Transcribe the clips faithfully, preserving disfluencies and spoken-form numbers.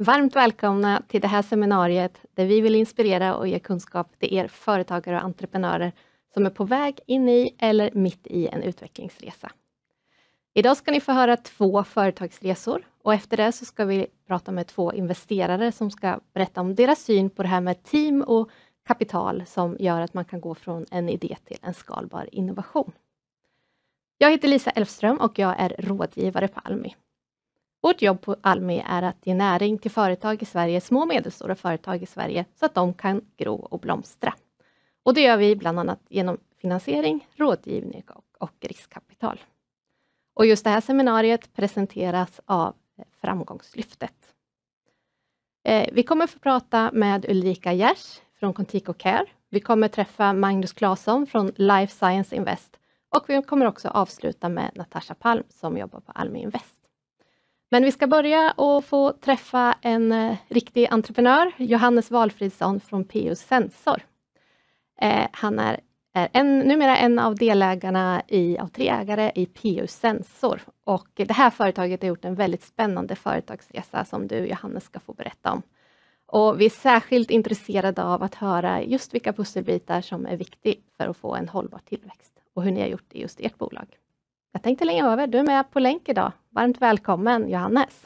Varmt välkomna till det här seminariet där vi vill inspirera och ge kunskap till er företagare och entreprenörer som är på väg in i eller mitt i en utvecklingsresa. Idag ska ni få höra två företagsresor och efter det så ska vi prata med två investerare som ska berätta om deras syn på det här med team och kapital som gör att man kan gå från en idé till en skalbar innovation. Jag heter Lisa Elfström och jag är rådgivare på Almi. Vårt jobb på Almi är att ge näring till företag i Sverige, små och medelstora företag i Sverige, så att de kan gro och blomstra. Och det gör vi bland annat genom finansiering, rådgivning och, och riskkapital. Och just det här seminariet presenteras av Framgångslyftet. Eh, vi kommer få prata med Ulrika Gers från Contico Care. Vi kommer träffa Magnus Claesson från Life Science Invest. Och vi kommer också avsluta med Natasha Palm som jobbar på Almi Invest. Men vi ska börja och få träffa en eh, riktig entreprenör, Johannes Walfridsson från P U Sensor. Eh, han är, är en, numera en av delägarna i, av tre ägare i P U Sensor. Och det här företaget har gjort en väldigt spännande företagsresa som du, Johannes, ska få berätta om. Och vi är särskilt intresserade av att höra just vilka pusselbitar som är viktiga för att få en hållbar tillväxt och hur ni har gjort det i just ert bolag. Jag tänkte lägga över, du är med på länk idag. Varmt välkommen, Johannes.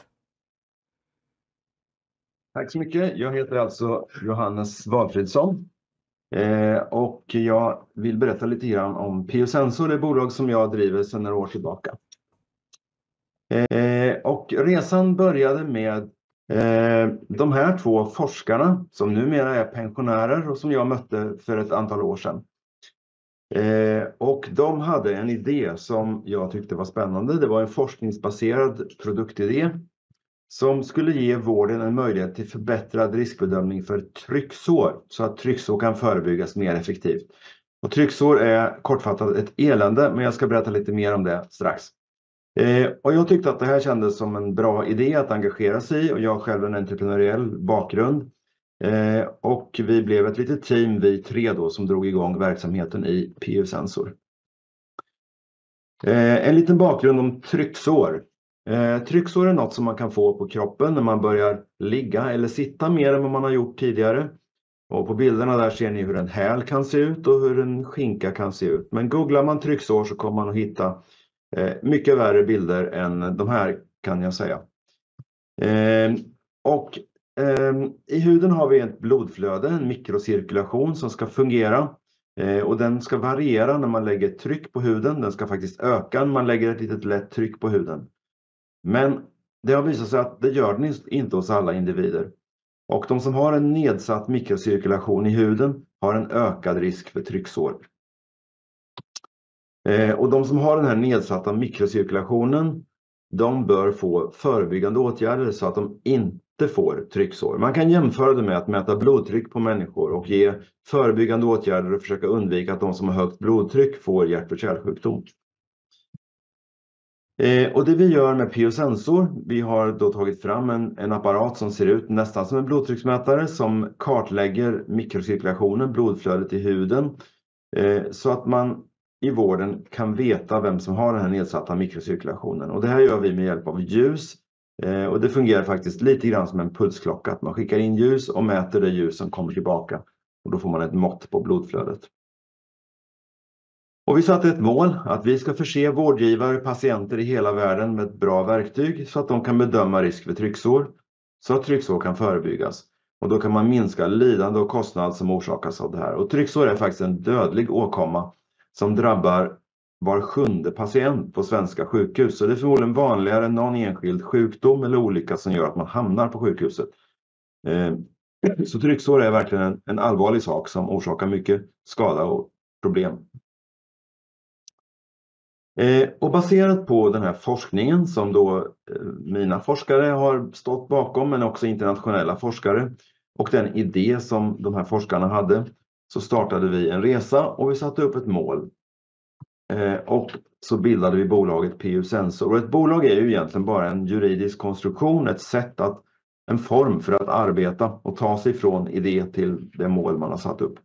Tack så mycket. Jag heter alltså Johannes Walfridsson. Eh, och jag vill berätta lite grann om P U Sensor, det bolag som jag driver sedan några år tillbaka. Eh, och resan började med eh, de här två forskarna som numera är pensionärer och som jag mötte för ett antal år sedan. Eh, och de hade en idé som jag tyckte var spännande. Det var en forskningsbaserad produktidé som skulle ge vården en möjlighet till förbättrad riskbedömning för trycksår så att trycksår kan förebyggas mer effektivt. Och trycksår är kortfattat ett elände, men jag ska berätta lite mer om det strax. Eh, och jag tyckte att det här kändes som en bra idé att engagera sig i och jag har själv en entreprenöriell bakgrund. Eh, och vi blev ett litet team, vi tre då, som drog igång verksamheten i P U Sensor. Eh, en liten bakgrund om trycksår. Eh, trycksår är något som man kan få på kroppen när man börjar ligga eller sitta mer än vad man har gjort tidigare. Och på bilderna där ser ni hur en häl kan se ut och hur en skinka kan se ut. Men googlar man trycksår så kommer man att hitta eh, mycket värre bilder än de här, kan jag säga. Eh, och I huden har vi ett blodflöde, en mikrocirkulation som ska fungera och den ska variera när man lägger tryck på huden. Den ska faktiskt öka när man lägger ett litet lätt tryck på huden. Men det har visat sig att det gör den inte hos alla individer. Och de som har en nedsatt mikrocirkulation i huden har en ökad risk för trycksår. Och de som har den här nedsatta mikrocirkulationen, de bör få förebyggande åtgärder så att de inte får trycksår. Man kan jämföra det med att mäta blodtryck på människor och ge förebyggande åtgärder och försöka undvika att de som har högt blodtryck får hjärt- och kärlsjukdom. Eh, och det vi gör med P U Sensor, vi har då tagit fram en, en apparat som ser ut nästan som en blodtrycksmätare som kartlägger mikrocirkulationen, blodflödet i huden, eh, så att man i vården kan veta vem som har den här nedsatta mikrocirkulationen. Och det här gör vi med hjälp av ljus. Eh, och det fungerar faktiskt lite grann som en pulsklocka. Att man skickar in ljus och mäter det ljus som kommer tillbaka. Och då får man ett mått på blodflödet. Och vi satte ett mål att vi ska förse vårdgivare och patienter i hela världen med ett bra verktyg så att de kan bedöma risk för trycksår. Så att trycksår kan förebyggas. Och då kan man minska lidande och kostnad som orsakas av det här. Och trycksår är faktiskt en dödlig åkomma som drabbar var sjunde patient på svenska sjukhus. Så det är förmodligen vanligare än någon enskild sjukdom eller olycka som gör att man hamnar på sjukhuset. Så trycksår är verkligen en, en allvarlig sak som orsakar mycket skada och problem. Och baserat på den här forskningen som då mina forskare har stått bakom, men också internationella forskare, och den idé som de här forskarna hade, så startade vi en resa och vi satte upp ett mål. Eh, och så bildade vi bolaget P U Sensor. Och ett bolag är ju egentligen bara en juridisk konstruktion, ett sätt att, en form för att arbeta och ta sig från idé till det mål man har satt upp.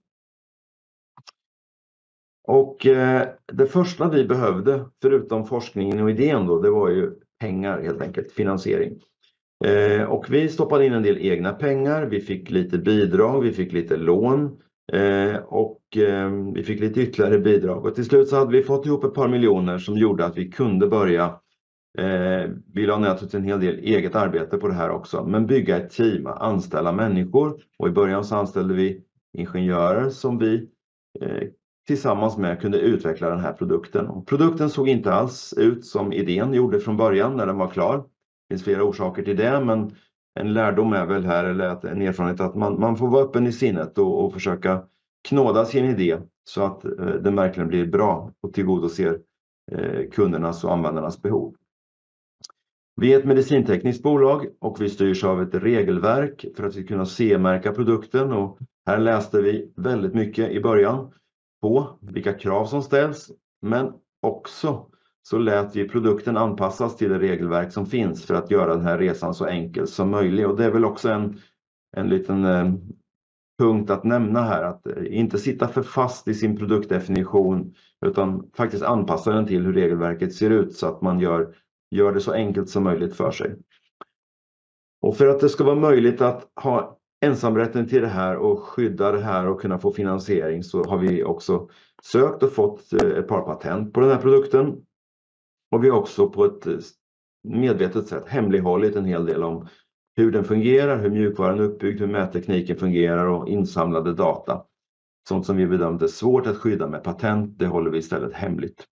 Och eh, det första vi behövde, förutom forskningen och idén då, det var ju pengar helt enkelt, finansiering. Eh, och vi stoppade in en del egna pengar, vi fick lite bidrag, vi fick lite lån eh, och eh, vi fick lite ytterligare bidrag. Och till slut så hade vi fått ihop ett par miljoner som gjorde att vi kunde börja. Eh, vi la naturligtvis en hel del eget arbete på det här också, men bygga ett team, anställa människor. Och i början så anställde vi ingenjörer som vi eh, tillsammans med kunde utveckla den här produkten. Och produkten såg inte alls ut som idén gjorde från början när den var klar. Det finns flera orsaker till det, men en lärdom är väl här, eller att en erfarenhet, att man, man får vara öppen i sinnet och, och försöka knåda sin idé så att eh, den verkligen blir bra och tillgodoser eh, kundernas och användarnas behov. Vi är ett medicintekniskt bolag och vi styrs av ett regelverk för att vi ska kunna C-märka produkten, och här läste vi väldigt mycket i början på vilka krav som ställs, men också så lät vi produkten anpassas till det regelverk som finns för att göra den här resan så enkel som möjligt. Och det är väl också en, en liten eh, punkt att nämna här, att eh, inte sitta för fast i sin produktdefinition utan faktiskt anpassa den till hur regelverket ser ut så att man gör Gör det så enkelt som möjligt för sig. Och för att det ska vara möjligt att ha ensamrätten till det här och skydda det här och kunna få finansiering, så har vi också sökt och fått ett par patent på den här produkten. Och vi har också på ett medvetet sätt hemlighållit en hel del om hur den fungerar, hur mjukvaran är uppbyggd, hur mättekniken fungerar och insamlade data. Sånt som vi bedömde är svårt att skydda med patent, det håller vi istället hemligt.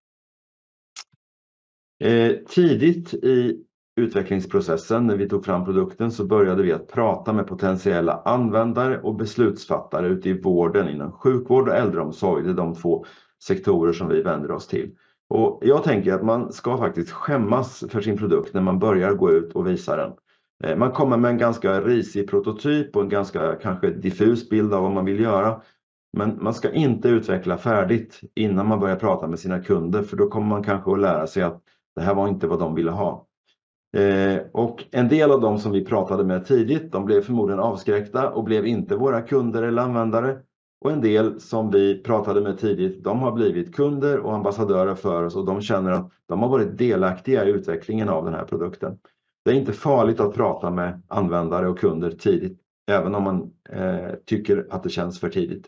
Eh, tidigt i utvecklingsprocessen när vi tog fram produkten så började vi att prata med potentiella användare och beslutsfattare ute i vården inom sjukvård och äldreomsorg. Det är de två sektorer som vi vänder oss till. Och jag tänker att man ska faktiskt skämmas för sin produkt när man börjar gå ut och visa den. Eh, man kommer med en ganska risig prototyp och en ganska kanske diffus bild av vad man vill göra. Men man ska inte utveckla färdigt innan man börjar prata med sina kunder, för då kommer man kanske att lära sig att det här var inte vad de ville ha. Eh, och en del av dem som vi pratade med tidigt, de blev förmodligen avskräckta och blev inte våra kunder eller användare. Och en del som vi pratade med tidigt, de har blivit kunder och ambassadörer för oss, och de känner att de har varit delaktiga i utvecklingen av den här produkten. Det är inte farligt att prata med användare och kunder tidigt, även om man eh, tycker att det känns för tidigt.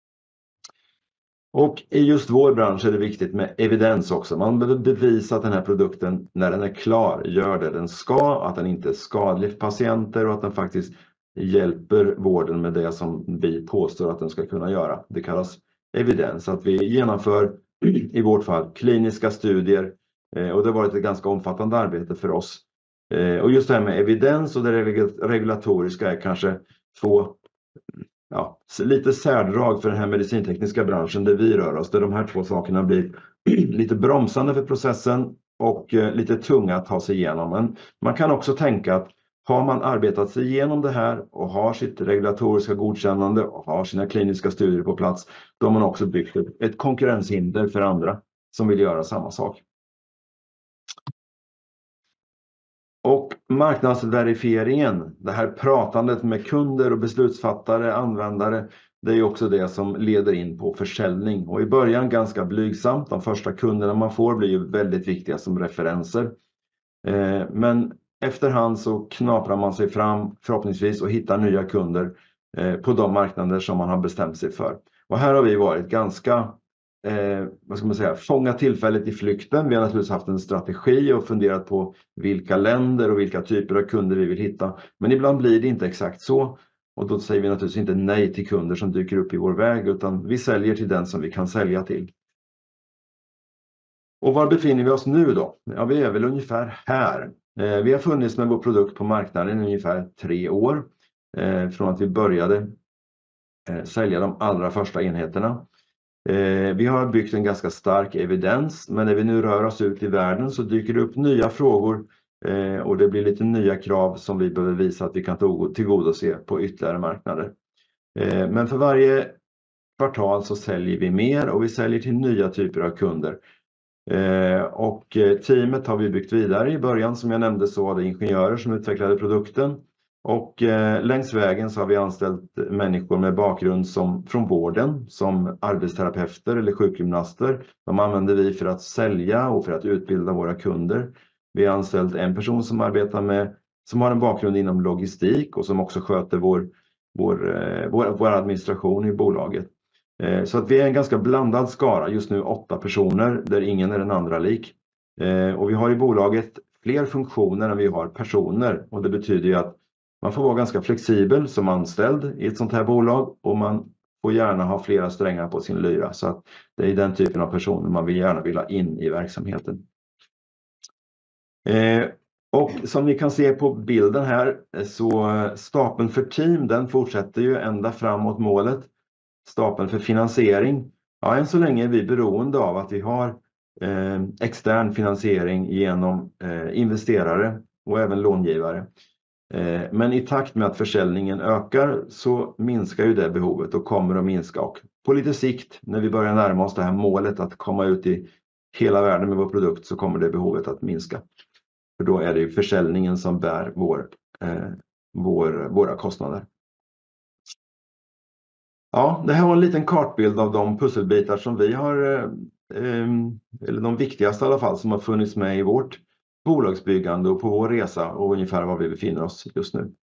Och i just vår bransch är det viktigt med evidens också. Man behöver bevisa att den här produkten, när den är klar, gör det den ska, att den inte är skadlig för patienter och att den faktiskt hjälper vården med det som vi påstår att den ska kunna göra. Det kallas evidens. Att vi genomför i vårt fall kliniska studier, och det har varit ett ganska omfattande arbete för oss. Och just det här med evidens och det regulatoriska är kanske två Ja, lite särdrag för den här medicintekniska branschen där vi rör oss, där de här två sakerna blir lite bromsande för processen och lite tunga att ta sig igenom. Men man kan också tänka att har man arbetat sig igenom det här och har sitt regulatoriska godkännande och har sina kliniska studier på plats, då har man också byggt ett konkurrenshinder för andra som vill göra samma sak. Och marknadsverifieringen, det här pratandet med kunder och beslutsfattare, användare, det är ju också det som leder in på försäljning. Och i början ganska blygsamt, de första kunderna man får blir ju väldigt viktiga som referenser. Eh, men efterhand så knaprar man sig fram förhoppningsvis och hittar nya kunder eh, på de marknader som man har bestämt sig för. Och här har vi varit ganska Eh, vad ska man säga, fånga tillfället i flykten. Vi har naturligtvis haft en strategi och funderat på vilka länder och vilka typer av kunder vi vill hitta. Men ibland blir det inte exakt så. Och då säger vi naturligtvis inte nej till kunder som dyker upp i vår väg, utan vi säljer till den som vi kan sälja till. Och var befinner vi oss nu då? Ja, vi är väl ungefär här. Eh, vi har funnits med vår produkt på marknaden i ungefär tre år. Eh, från att vi började eh, sälja de allra första enheterna. Eh, vi har byggt en ganska stark evidens, men när vi nu rör oss ut i världen så dyker det upp nya frågor eh, och det blir lite nya krav som vi behöver visa att vi kan tillgodose på ytterligare marknader. Eh, men för varje kvartal så säljer vi mer och vi säljer till nya typer av kunder. Eh, och teamet har vi byggt vidare. I början som jag nämnde så var det ingenjörer som utvecklade produkten. Och eh, längs vägen så har vi anställt människor med bakgrund som, från vården som arbetsterapeuter eller sjukgymnaster. De använder vi för att sälja och för att utbilda våra kunder. Vi har anställt en person som arbetar med som har en bakgrund inom logistik och som också sköter vår, vår, eh, vår, vår administration i bolaget. Eh, så att vi är en ganska blandad skara, just nu åtta personer där ingen är den andra lik. Eh, och vi har i bolaget fler funktioner än vi har personer, och det betyder ju att man får vara ganska flexibel som anställd i ett sånt här bolag, och man får gärna ha flera strängar på sin lyra, så att det är den typen av personer man vill gärna vill ha in i verksamheten. Eh, och som ni kan se på bilden här, så stapeln för team, den fortsätter ju ända fram mot målet. Stapeln för finansiering, ja, än så länge är vi beroende av att vi har eh, extern finansiering genom eh, investerare och även långivare. Eh, men i takt med att försäljningen ökar så minskar ju det behovet och kommer att minska, och på lite sikt när vi börjar närma oss det här målet att komma ut i hela världen med vår produkt, så kommer det behovet att minska. För då är det ju försäljningen som bär vår, eh, vår, våra kostnader. Ja, det här var en liten kartbild av de pusselbitar som vi har, eh, eller de viktigaste i alla fall, som har funnits med i vårt bolagsbyggande och på vår resa, och ungefär var vi befinner oss just nu.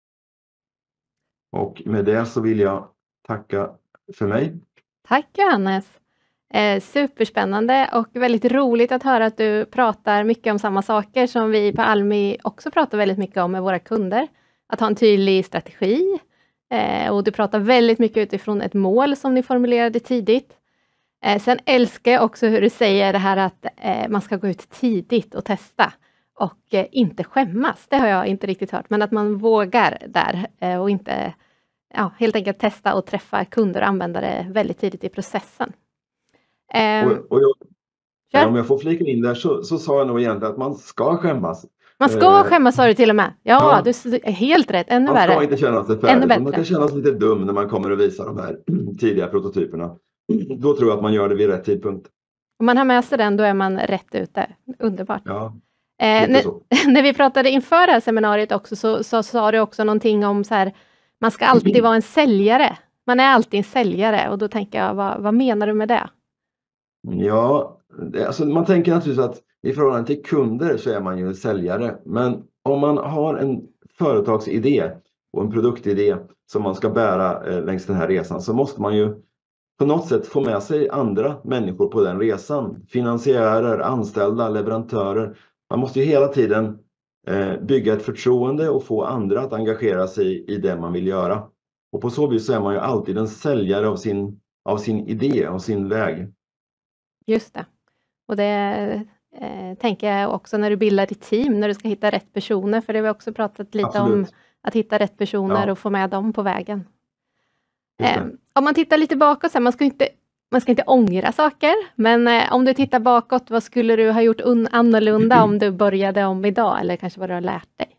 Och med det så vill jag tacka för mig. Tack Johannes! Eh, superspännande och väldigt roligt att höra att du pratar mycket om samma saker som vi på Almi också pratar väldigt mycket om med våra kunder. Att ha en tydlig strategi. Eh, och du pratar väldigt mycket utifrån ett mål som ni formulerade tidigt. Eh, sen älskar jag också hur du säger det här att eh, man ska gå ut tidigt och testa. Och eh, inte skämmas, det har jag inte riktigt hört. Men att man vågar där eh, och inte ja, helt enkelt testa och träffa kunder och användare väldigt tidigt i processen. Eh, och, och jag, om jag får flika in där så, så sa jag nog egentligen att man ska skämmas. Man ska skämmas, sa du till och med. Ja, ja. Du är helt rätt. Ännu värre. Man ska inte känna sig färdig. Man kan känna sig lite dum när man kommer och visar de här tidiga prototyperna. Då tror jag att man gör det vid rätt tidpunkt. Om man har med sig den, då är man rätt ute. Underbart. Ja, eh, när, när vi pratade inför det här seminariet också, så, så sa du också någonting om så här, man ska alltid vara en säljare. Man är alltid en säljare. Och då tänker jag, vad, vad menar du med det? Ja, alltså man tänker naturligtvis att i förhållande till kunder så är man ju en säljare. Men om man har en företagsidé och en produktidé som man ska bära eh, längs den här resan, så måste man ju på något sätt få med sig andra människor på den resan. Finansiärer, anställda, leverantörer. Man måste ju hela tiden eh, bygga ett förtroende och få andra att engagera sig i det man vill göra. Och på så vis så är man ju alltid en säljare av sin, av sin idé och sin väg. Just det. Och det eh, tänker jag också när du bildar ditt team, när du ska hitta rätt personer. För det har vi också pratat lite Absolut. om, att hitta rätt personer ja. och få med dem på vägen. Eh, om man tittar lite bakåt, så här, man, ska inte, man ska inte ångra saker. Men eh, om du tittar bakåt, vad skulle du ha gjort un- annorlunda om du började om idag? Eller kanske vad du har lärt dig?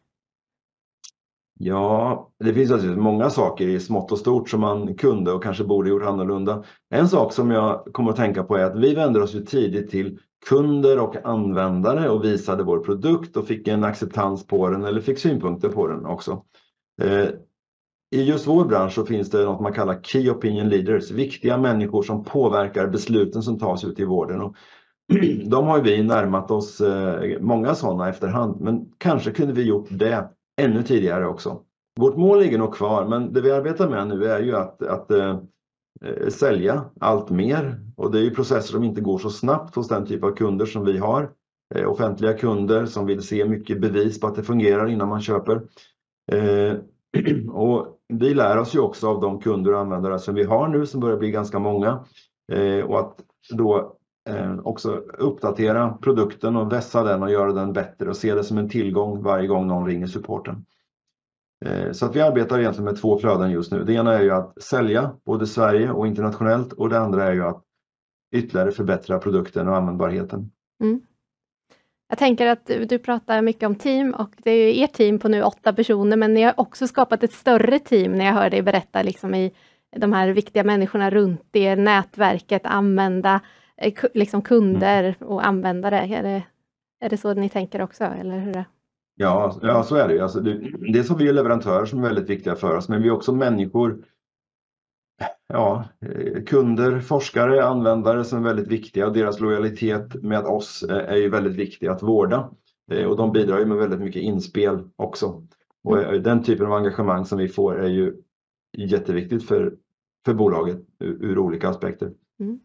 Ja, det finns alltså många saker i smått och stort som man kunde och kanske borde gjort annorlunda. En sak som jag kommer att tänka på är att vi vänder oss ju tidigt till kunder och användare och visade vår produkt och fick en acceptans på den eller fick synpunkter på den också. Eh, I just vår bransch så finns det något man kallar Key Opinion Leaders, viktiga människor som påverkar besluten som tas ut i vården. Och de har vi närmat oss eh, många sådana efterhand, men kanske kunde vi gjort det ännu tidigare också. Vårt mål ligger nog kvar, men det vi arbetar med nu är ju att, att äh, sälja allt mer. Och det är ju processer som inte går så snabbt hos den typ av kunder som vi har. Äh, offentliga kunder som vill se mycket bevis på att det fungerar innan man köper. Äh, och vi lär oss ju också av de kunder och användare som vi har nu, som börjar bli ganska många. Äh, och att då också uppdatera produkten och vässa den och göra den bättre och se det som en tillgång varje gång någon ringer supporten. Så att vi arbetar egentligen med två flöden just nu. Det ena är ju att sälja både i Sverige och internationellt, och det andra är ju att ytterligare förbättra produkten och användbarheten. Mm. Jag tänker att du, du pratar mycket om team, och det är ju ert team på nu åtta personer, men ni har också skapat ett större team när jag hör dig berätta liksom i de här viktiga människorna runt er, nätverket, använda liksom kunder och användare. Är det, är det så ni tänker också? Eller hur är det? Ja, ja, så är det. Alltså, det. Dels har vi leverantörer som är väldigt viktiga för oss, men vi är också människor, ja, kunder, forskare, användare som är väldigt viktiga, och deras lojalitet med oss är ju väldigt viktig att vårda. Och de bidrar ju med väldigt mycket inspel också. Och mm. den typen av engagemang som vi får är ju jätteviktigt för, för bolaget ur, ur olika aspekter. Mm.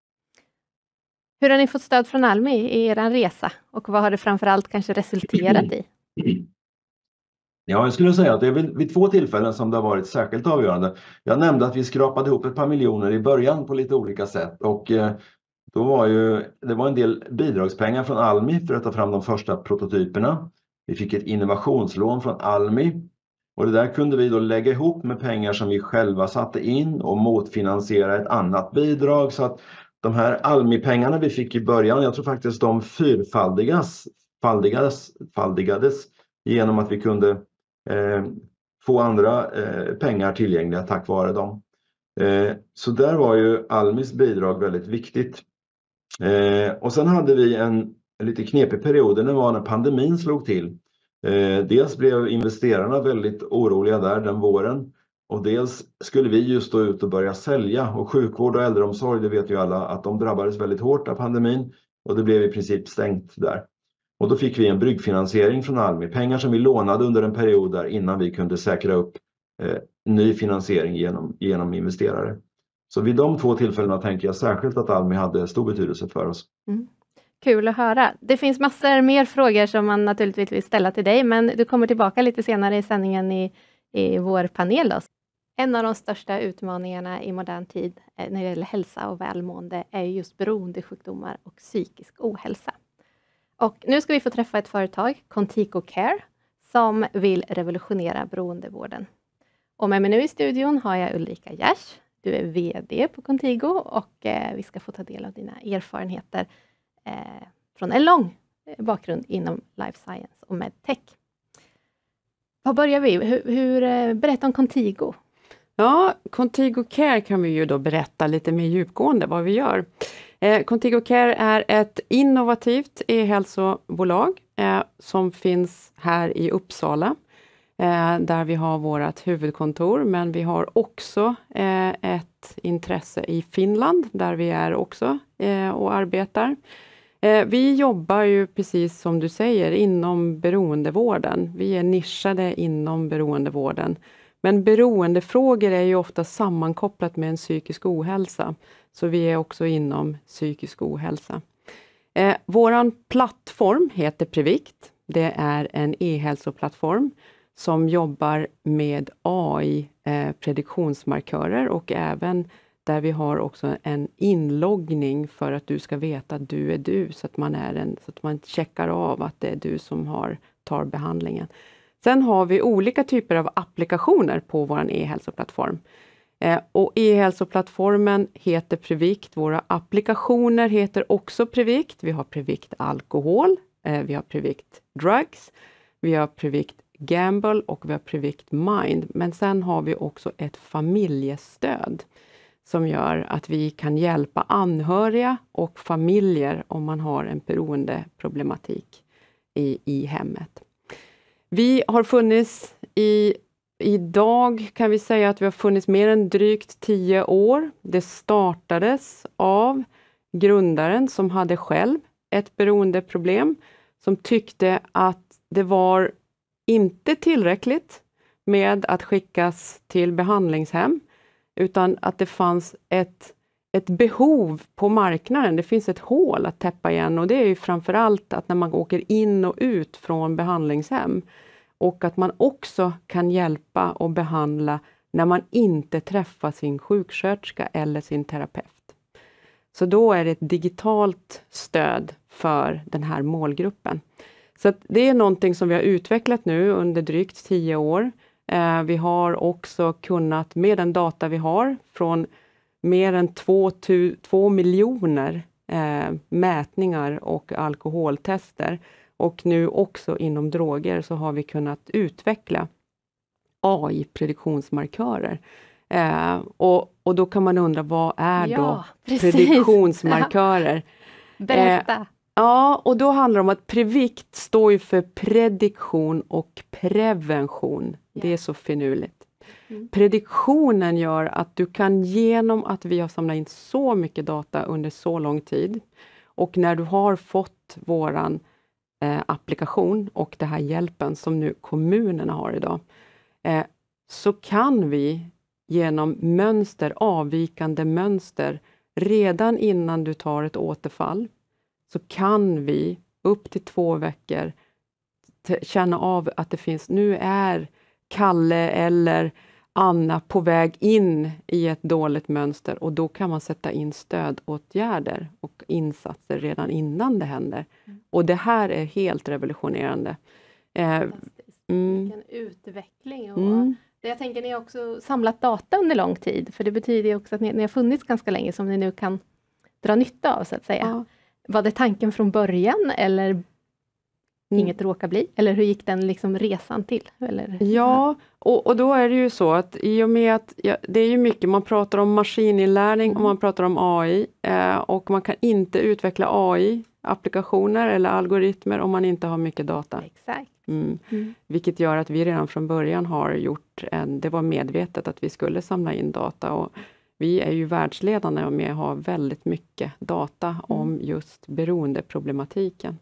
Hur har ni fått stöd från Almi i er resa? Och vad har det framförallt kanske resulterat i? Ja, jag skulle säga att det är vid två tillfällen som det har varit särskilt avgörande. Jag nämnde att vi skrapade ihop ett par miljoner i början på lite olika sätt. Och då var ju, det var en del bidragspengar från Almi för att ta fram de första prototyperna. Vi fick ett innovationslån från Almi. Och det där kunde vi då lägga ihop med pengar som vi själva satte in och motfinansiera ett annat bidrag. Så att de här Almi-pengarna vi fick i början, jag tror faktiskt de fyrfaldigades faldigades, faldigades genom att vi kunde eh, få andra eh, pengar tillgängliga tack vare dem. Eh, så där var ju Almis bidrag väldigt viktigt. Eh, och sen hade vi en, en lite knepig period, det var när pandemin slog till. Eh, dels blev investerarna väldigt oroliga där den våren. Och dels skulle vi just stå ut och börja sälja. Och sjukvård och äldreomsorg, det vet ju alla, att de drabbades väldigt hårt av pandemin. Och det blev i princip stängt där. Och då fick vi en bryggfinansiering från Almi. Pengar som vi lånade under en period där innan vi kunde säkra upp eh, ny finansiering genom, genom investerare. Så vid de två tillfällena tänker jag särskilt att Almi hade stor betydelse för oss. Mm. Kul att höra. Det finns massor mer frågor som man naturligtvis vill ställa till dig, men du kommer tillbaka lite senare i sändningen i, i vår panel då. En av de största utmaningarna i modern tid när det gäller hälsa och välmående är just beroendesjukdomar och psykisk ohälsa. Och nu ska vi få träffa ett företag, Contigo Care, som vill revolutionera beroendevården. Och med mig nu i studion har jag Ulrika Gers. Du är vd på Contigo och eh, vi ska få ta del av dina erfarenheter eh, från en lång bakgrund inom life science och medtech. Var börjar vi? Hur, hur, berätta om Contigo. Ja, Contigo Care kan vi ju då berätta lite mer djupgående vad vi gör. Eh, Contigo Care är ett innovativt e-hälsobolag eh, som finns här i Uppsala. Eh, där vi har vårt huvudkontor, men vi har också eh, ett intresse i Finland där vi är också eh, och arbetar. Eh, vi jobbar ju precis som du säger inom beroendevården. Vi är nischade inom beroendevården. Men beroendefrågor är ju ofta sammankopplat med en psykisk ohälsa. Så vi är också inom psykisk ohälsa. Eh, våran plattform heter Previct. Det är en e-hälsoplattform som jobbar med A I-prediktionsmarkörer eh, och även där vi har också en inloggning för att du ska veta att du är du. Så att man, är en, så att man checkar av att det är du som har, tar behandlingen. Sen har vi olika typer av applikationer på vår e-hälsoplattform. Eh, och e-hälsoplattformen heter Previct. Våra applikationer heter också Previct. Vi har Previct Alkohol, eh, vi har Previct Drugs, vi har Previct Gamble och vi har Previct Mind. Men sen har vi också ett familjestöd som gör att vi kan hjälpa anhöriga och familjer om man har en beroendeproblematik i, i hemmet. Vi har funnits i, idag kan vi säga att vi har funnits mer än drygt tio år. Det startades av grundaren som hade själv ett beroendeproblem, som tyckte att det var inte tillräckligt med att skickas till behandlingshem, utan att det fanns ett, ett behov på marknaden. Det finns ett hål att täppa igen, och det är ju framförallt att när man åker in och ut från behandlingshem, och att man också kan hjälpa och behandla när man inte träffar sin sjuksköterska eller sin terapeut. Så då är det ett digitalt stöd för den här målgruppen. Så att det är någonting som vi har utvecklat nu under drygt tio år. Eh, vi har också kunnat, med den data vi har från mer än två, tu, två miljoner eh, mätningar och alkoholtester, och nu också inom droger, så har vi kunnat utveckla A I-prediktionsmarkörer. Eh, och, och då kan man undra, vad är ja, då precis. prediktionsmarkörer? Berätta. Eh, Ja, och då handlar det om att Previct står ju för prediktion och prevention. Yeah. Det är så finurligt. Mm. Prediktionen gör att du kan, genom att vi har samlat in så mycket data under så lång tid, och när du har fått våran eh, applikation och det här hjälpen som nu kommunerna har idag, eh, så kan vi genom mönster, avvikande mönster, redan innan du tar ett återfall, så kan vi upp till två veckor känna av att det finns, nu är Kalle eller Anna på väg in i ett dåligt mönster, och då kan man sätta in stödåtgärder och insatser redan innan det händer. Mm. Och det här är helt revolutionerande. Eh, mm. Vilken utveckling. Och mm. det jag tänker, ni har också samlat data under lång tid, för det betyder ju också att ni, ni har funnits ganska länge som ni nu kan dra nytta av, så att säga. Ja. Var det tanken från början eller mm. inget råkar bli? Eller hur gick den liksom resan till? Eller? Ja, och, och då är det ju så att i och med att ja, det är ju mycket, man pratar om maskininlärning mm. och man pratar om A I eh, och man kan inte utveckla A I-applikationer eller algoritmer om man inte har mycket data. Exakt. Mm. Mm. Vilket gör att vi redan från början har gjort en, det var medvetet att vi skulle samla in data, och vi är ju världsledande med att ha väldigt mycket data mm. om just beroendeproblematiken.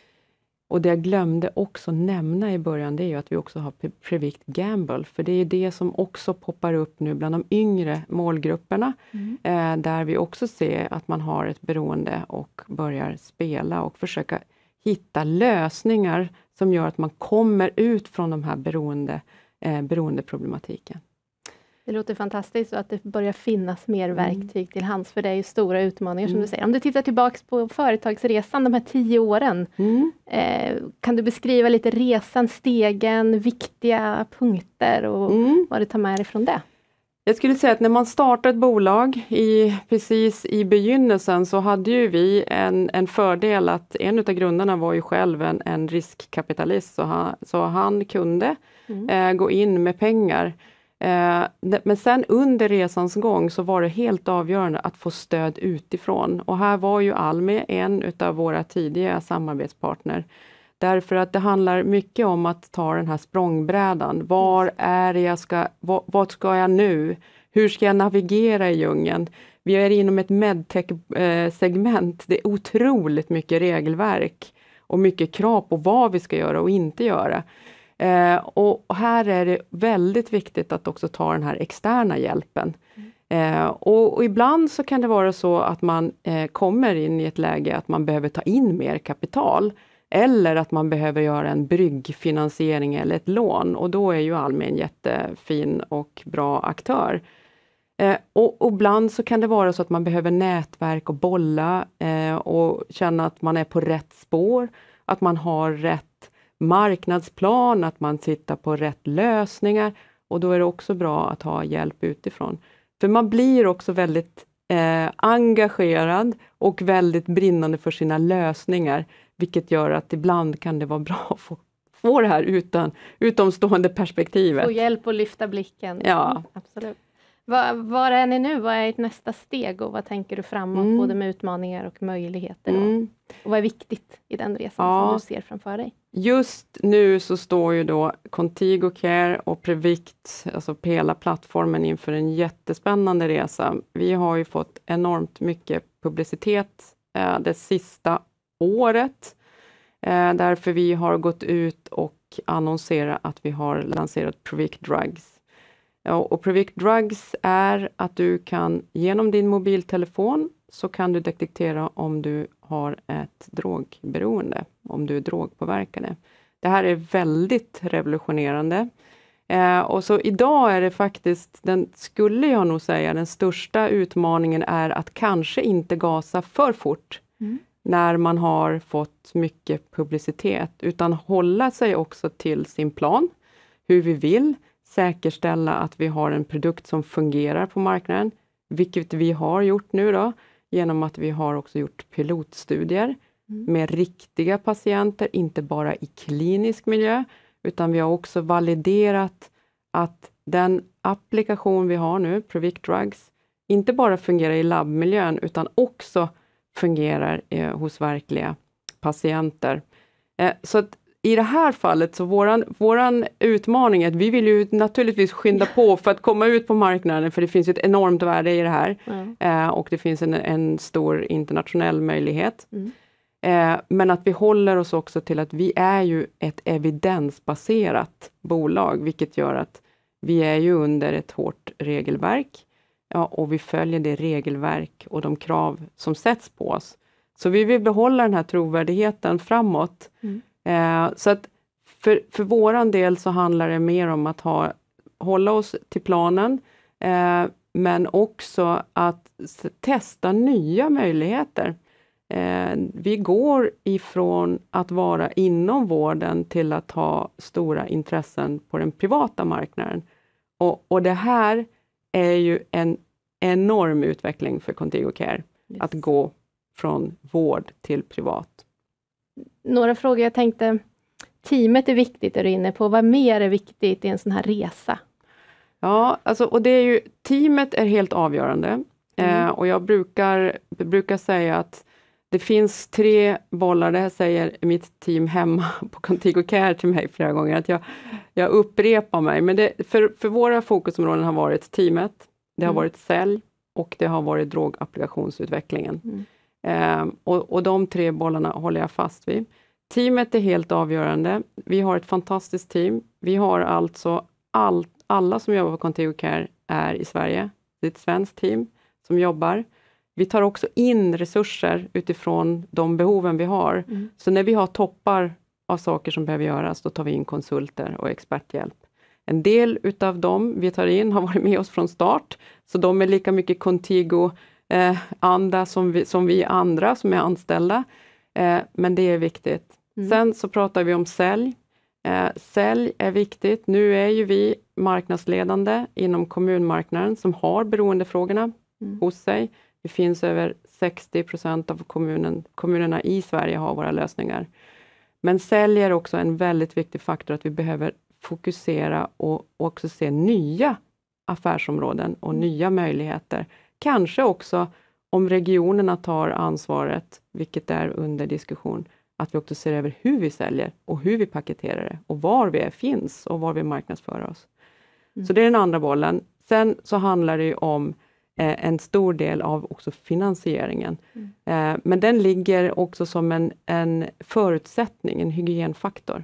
Och det jag glömde också nämna i början, det är ju att vi också har Predict Gamble, för det är det som också poppar upp nu bland de yngre målgrupperna, mm. eh, där vi också ser att man har ett beroende och börjar spela och försöka hitta lösningar som gör att man kommer ut från de här beroende, eh, beroendeproblematiken. Det låter fantastiskt, och att det börjar finnas mer verktyg mm. till hands, för det är ju stora utmaningar mm. som du säger. Om du tittar tillbaks på företagsresan de här tio åren, mm. eh, kan du beskriva lite resan, stegen, viktiga punkter och mm. vad du tar med dig från det? Jag skulle säga att när man startar ett bolag i, precis i begynnelsen, så hade ju vi en, en fördel att en av grundarna var ju själv en, en riskkapitalist, så han, så han kunde mm. eh, gå in med pengar. Eh, men sen under resans gång så var det helt avgörande att få stöd utifrån, och här var ju Almi en utav våra tidiga samarbetspartner. Därför att det handlar mycket om att ta den här språngbrädan. Var är jag ska, vad, vad ska jag nu? Hur ska jag navigera i djungeln? Vi är inom ett medtech-segment. Det är otroligt mycket regelverk och mycket krav på vad vi ska göra och inte göra. Eh, och här är det väldigt viktigt att också ta den här externa hjälpen. Mm. Eh, och, och ibland så kan det vara så att man eh, kommer in i ett läge att man behöver ta in mer kapital. Eller att man behöver göra en bryggfinansiering eller ett lån. Och då är ju Almi en jättefin och bra aktör. Eh, och, och ibland så kan det vara så att man behöver nätverk och bolla. Eh, och känna att man är på rätt spår. Att man har rätt marknadsplan. Att man tittar på rätt lösningar. Och då är det också bra att ha hjälp utifrån. För man blir också väldigt eh, engagerad. Och väldigt brinnande för sina lösningar. Vilket gör att ibland kan det vara bra att få, få det här utan, utomstående perspektivet. Få hjälp att lyfta blicken. Ja. Mm, absolut. Var, var är ni nu? Vad är ert nästa steg och vad tänker du framåt? Mm. Både med utmaningar och möjligheter. Mm. Och vad är viktigt i den resan ja. som du ser framför dig? Just nu så står ju då Contigo Care och Predict, alltså hela plattformen, inför en jättespännande resa. Vi har ju fått enormt mycket publicitet eh, det sista året. Eh, därför vi har gått ut och annonserat att vi har lanserat Predict Drugs. Ja, och Predict Drugs är att du kan genom din mobiltelefon så kan du detektera om du har ett drogberoende, om du är drogpåverkade. Det här är väldigt revolutionerande. Eh, och så idag är det faktiskt, den skulle jag nog säga, den största utmaningen är att kanske inte gasa för fort. Mm. När man har fått mycket publicitet, utan hålla sig också till sin plan, hur vi vill säkerställa att vi har en produkt som fungerar på marknaden, vilket vi har gjort nu då, genom att vi har också gjort pilotstudier mm. med riktiga patienter, inte bara i klinisk miljö, utan vi har också validerat att den applikation vi har nu, Predict Drugs, inte bara fungerar i labbmiljön, utan också fungerar eh, hos verkliga patienter. Eh, så att i det här fallet så våran, våran utmaning är att vi vill ju naturligtvis skynda på för att komma ut på marknaden, för det finns ett enormt värde i det här. Mm. Eh, och det finns en, en stor internationell möjlighet. Mm. Eh, men att vi håller oss också till att vi är ju ett evidensbaserat bolag, vilket gör att vi är ju under ett hårt regelverk. Ja, och vi följer det regelverk och de krav som sätts på oss. Så vi vill behålla den här trovärdigheten framåt. Mm. Eh, så att för, för våran del så handlar det mer om att ha, hålla oss till planen. Eh, men också att testa nya möjligheter. Eh, vi går ifrån att vara inom vården till att ha stora intressen på den privata marknaden. Och, och det här är ju en enorm utveckling för Contigo Care. Yes. Att gå från vård till privat. Några frågor jag tänkte. Teamet är viktigt, är du inne på. Vad mer är viktigt i en sån här resa? Ja, alltså, och det är ju, teamet är helt avgörande. Mm. Eh, och jag brukar, brukar säga att det finns tre bollar, det här säger mitt team hemma på Contigo Care till mig flera gånger, att jag, jag upprepar mig. Men det, för, för våra fokusområden har varit teamet, det har mm. varit sälj och det har varit drogappliktionsutvecklingen. Mm. Eh, och, och de tre bollarna håller jag fast vid. Teamet är helt avgörande. Vi har ett fantastiskt team. Vi har alltså all, alla som jobbar på Contigo Care är i Sverige. Det är ett svenskt team som jobbar. Vi tar också in resurser utifrån de behoven vi har. Mm. Så när vi har toppar av saker som behöver göras, då tar vi in konsulter och experthjälp. En del utav dem vi tar in har varit med oss från start. Så de är lika mycket Contigo eh, anda som vi, som vi andra som är anställda. Eh, men det är viktigt. Mm. Sen så pratar vi om sälj. Eh, sälj är viktigt. Nu är ju vi marknadsledande inom kommunmarknaden som har beroendefrågorna mm. hos sig. Det finns över sextio procent av kommunen, kommunerna i Sverige har våra lösningar. Men sälj är också en väldigt viktig faktor att vi behöver fokusera och också se nya affärsområden och mm. nya möjligheter. Kanske också om regionerna tar ansvaret, vilket är under diskussion, att vi också ser över hur vi säljer och hur vi paketerar det och var vi är, finns och var vi marknadsför oss. Mm. Så det är den andra bollen. Sen så handlar det ju om eh, en stor del av också finansieringen. Mm. Eh, men den ligger också som en, en förutsättning, en hygienfaktor.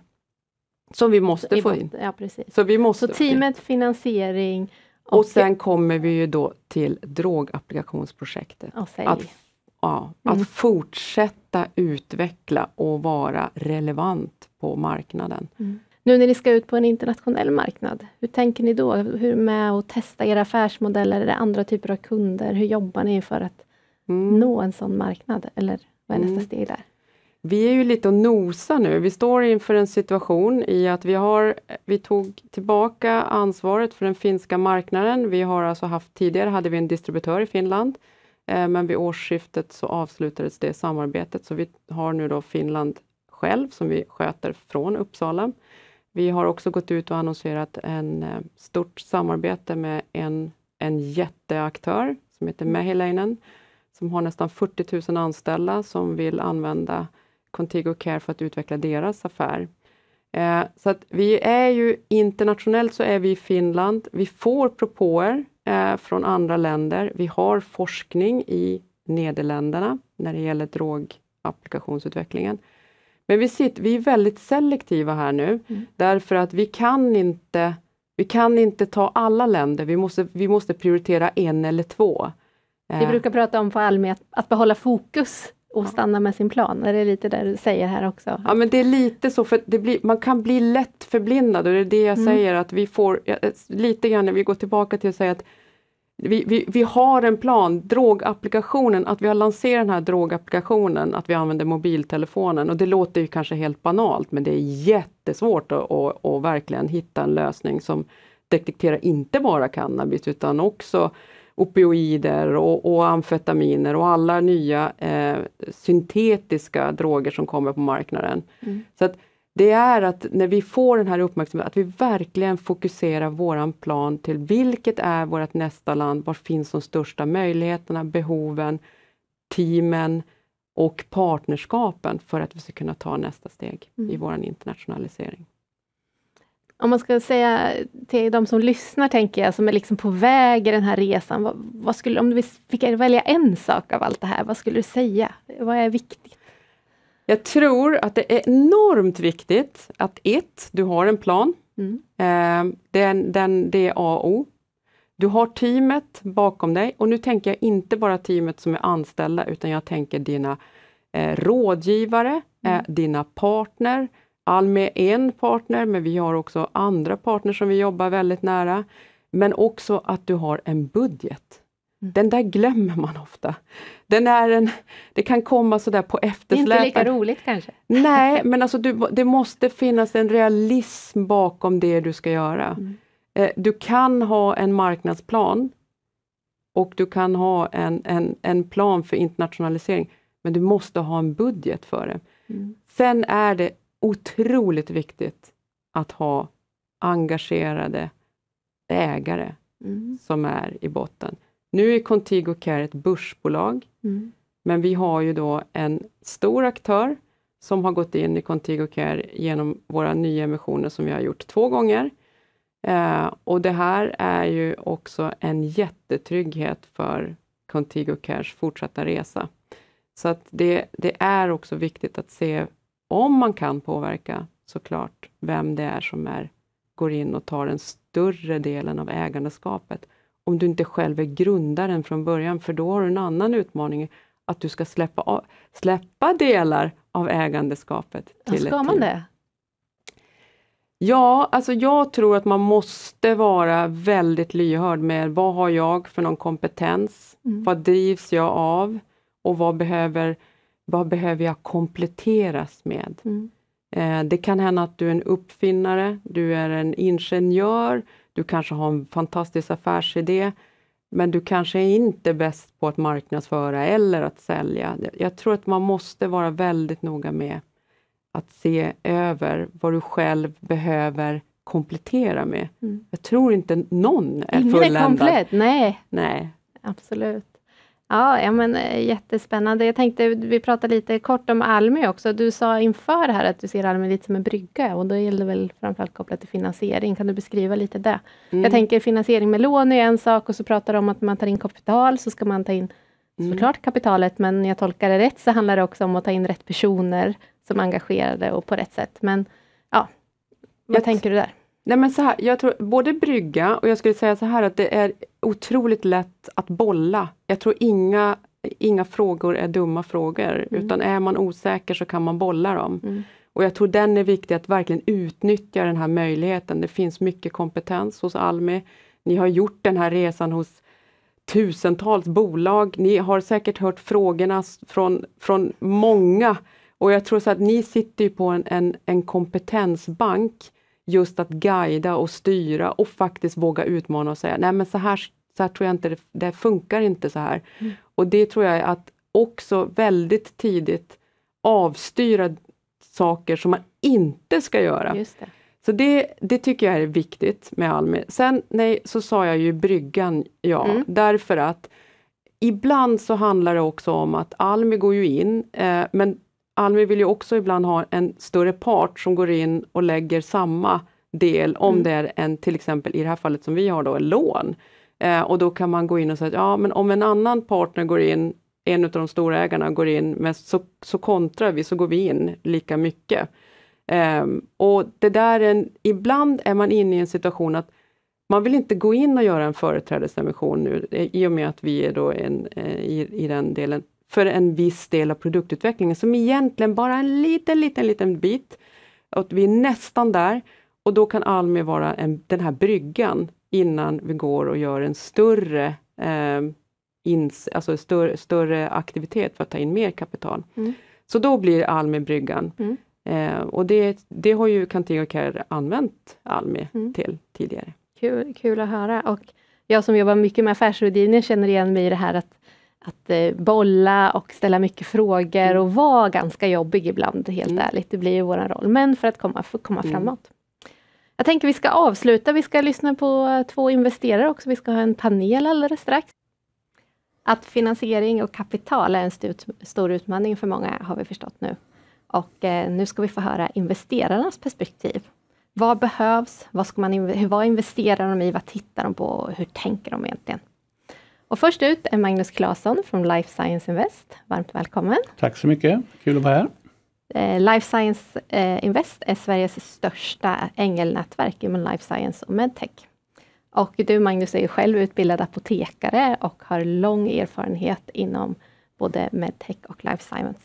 Som vi måste få in. Ja, precis. Så, vi måste så teamet, finansiering. Och, och sen kommer vi ju då till drogapplikationsprojektet. Att, ja, mm. att fortsätta utveckla och vara relevant på marknaden. Mm. Nu när ni ska ut på en internationell marknad, hur tänker ni då? Hur med att testa era affärsmodeller? Är det andra typer av kunder? Hur jobbar ni för att mm. nå en sån marknad? Eller vad är nästa mm. steg där? Vi är ju lite och nosa nu. Vi står inför en situation i att vi har, vi tog tillbaka ansvaret för den finska marknaden. Vi har alltså haft, tidigare hade vi en distributör i Finland. Eh, men vid årsskiftet så avslutades det samarbetet. Så vi har nu då Finland själv som vi sköter från Uppsala. Vi har också gått ut och annonserat en eh, stort samarbete med en, en jätteaktör som heter Mehiläinen. Som har nästan fyrtio tusen anställda som vill använda Contigo Care för att utveckla deras affär. Eh, så att vi är ju internationellt så är vi i Finland. Vi får propåer eh, från andra länder. Vi har forskning i Nederländerna när det gäller drogapplikationsutvecklingen. Men vi, sitter, vi är väldigt selektiva här nu. Mm. Därför att vi kan inte, vi kan inte ta alla länder. Vi måste, vi måste prioritera en eller två. Vi brukar prata om på Almi att, att behålla fokus och stanna med sin plan. Är det lite det du säger här också? Ja, men det är lite så, för det blir, man kan bli lätt förblindad och det är det jag mm. säger att vi får, lite grann när vi går tillbaka till att säga att vi, vi, vi har en plan, drogapplikationen, att vi har lanserat den här drogapplikationen, att vi använder mobiltelefonen och det låter ju kanske helt banalt men det är jättesvårt att, att, att verkligen hitta en lösning som detekterar inte bara cannabis utan också opioider och, och amfetaminer och alla nya eh, syntetiska droger som kommer på marknaden. Mm. Så att det är att när vi får den här uppmärksamheten, att vi verkligen fokuserar våran plan till vilket är vårt nästa land, var finns de största möjligheterna, behoven, teamen och partnerskapen för att vi ska kunna ta nästa steg mm. i våran internationalisering. Om man ska säga till de som lyssnar, tänker jag, som är liksom på väg i den här resan, vad, vad skulle, om du fick välja en sak av allt det här, vad skulle du säga? Vad är viktigt? Jag tror att det är enormt viktigt att ett, du har en plan. Mm. Eh, den, den, det är A och O. Du har teamet bakom dig och nu tänker jag inte bara teamet som är anställda utan jag tänker dina eh, rådgivare, mm. eh, dina partner. Almi är en partner men vi har också andra partners som vi jobbar väldigt nära. Men också att du har en budget. Mm. Den där glömmer man ofta. Den är en, det kan komma sådär på eftersläpen. Det är inte lika roligt kanske. Nej, men alltså du, det måste finnas en realism bakom det du ska göra. Mm. Eh, du kan ha en marknadsplan och du kan ha en, en, en plan för internationalisering. Men du måste ha en budget för det. Mm. Sen är det otroligt viktigt att ha engagerade ägare mm. som är i botten. Nu är Contigo Care ett börsbolag, mm. men vi har ju då en stor aktör som har gått in i Contigo Care genom våra nya emissioner som vi har gjort två gånger. Eh, och det här är ju också en jättetrygghet för Contigo Cares fortsatta resa. Så att det, det är också viktigt att se om man kan påverka såklart vem det är som är, går in och tar den större delen av ägandeskapet. Om du inte själv är grundaren från början, för då har du en annan utmaning att du ska släppa, släppa delar av ägandeskapet till ska ett team. Man det? Ja, alltså jag tror att man måste vara väldigt lyhörd med vad har jag för någon kompetens, mm. vad drivs jag av och vad behöver, vad behöver jag kompletteras med. Mm. Eh, det kan hända att du är en uppfinnare, du är en ingenjör, du kanske har en fantastisk affärsidé, men du kanske är inte bäst på att marknadsföra eller att sälja. Jag tror att man måste vara väldigt noga med att se över vad du själv behöver komplettera med. Mm. Jag tror inte någon är Ingen fulländad. är komplett, nej. Nej. Absolut. Ja, ja, men jättespännande. Jag tänkte, vi pratade lite kort om Almi också. Du sa inför det här att du ser Almi lite som en brygga och då gäller det väl framförallt kopplat till finansiering. Kan du beskriva lite det? Mm. Jag tänker finansiering med lån är en sak och så pratar du om att man tar in kapital så ska man ta in mm. såklart kapitalet, men jag tolkar det rätt så handlar det också om att ta in rätt personer som är engagerade och på rätt sätt. Men ja, vad jag tänker du där? Nej men så här, jag tror både brygga och jag skulle säga så här att det är otroligt lätt att bolla. Jag tror inga, inga frågor är dumma frågor mm. utan är man osäker så kan man bolla dem. Mm. Och jag tror den är viktig att verkligen utnyttja den här möjligheten. Det finns mycket kompetens hos Almi. Ni har gjort den här resan hos tusentals bolag. Ni har säkert hört frågorna från, från många. Och jag tror så att ni sitter på en, en, en kompetensbank just att guida och styra och faktiskt våga utmana och säga nej men så här, så här tror jag inte, det, det funkar inte så här. Mm. Och det tror jag är att också väldigt tidigt avstyra saker som man inte ska göra. Just det. Så det, det tycker jag är viktigt med Almi. Sen nej, så sa jag ju bryggan, ja, mm. därför att ibland så handlar det också om att Almi går ju in, eh, men Almi vill ju också ibland ha en större part som går in och lägger samma del om mm. det är en, till exempel i det här fallet som vi har då, en lån. Eh, och då kan man gå in och säga, ja men om en annan partner går in, en av de stora ägarna går in, men så, så kontrar vi, så går vi in lika mycket. Eh, och det där är en, ibland är man inne i en situation att man vill inte gå in och göra en företrädesemission nu, i och med att vi är då en, eh, i, i den delen, för en viss del av produktutvecklingen som egentligen bara en liten, liten, liten bit. Och vi är nästan där och då kan Almi vara en, den här bryggan innan vi går och gör en större, eh, ins, alltså större, större aktivitet för att ta in mer kapital. Mm. Så då blir Almi bryggan. Mm. Eh, och det, det har ju Contigo Care använt Almi mm. till tidigare. Kul, kul att höra. Och jag som jobbar mycket med affärsrådgivning känner igen mig i det här att Att eh, bolla och ställa mycket frågor mm. och vara ganska jobbig ibland, helt mm. ärligt. Det blir ju vår roll. Men för att komma, för att komma mm. framåt. Jag tänker vi ska avsluta. Vi ska lyssna på två investerare också. Vi ska ha en panel alldeles strax. Att finansiering och kapital är en st- stor utmaning för många har vi förstått nu. Och eh, nu ska vi få höra investerarnas perspektiv. Vad behövs? Vad, ska man inv- vad investerar de i? Vad tittar de på? Hur tänker de egentligen? Och först ut är Magnus Claesson från Life Science Invest. Varmt välkommen. Tack så mycket, kul att vara här. Eh, Life Science eh, Invest är Sveriges största ängelnätverk inom Life Science och Medtech. Och du Magnus är ju själv utbildad apotekare och har lång erfarenhet inom både Medtech och Life Science.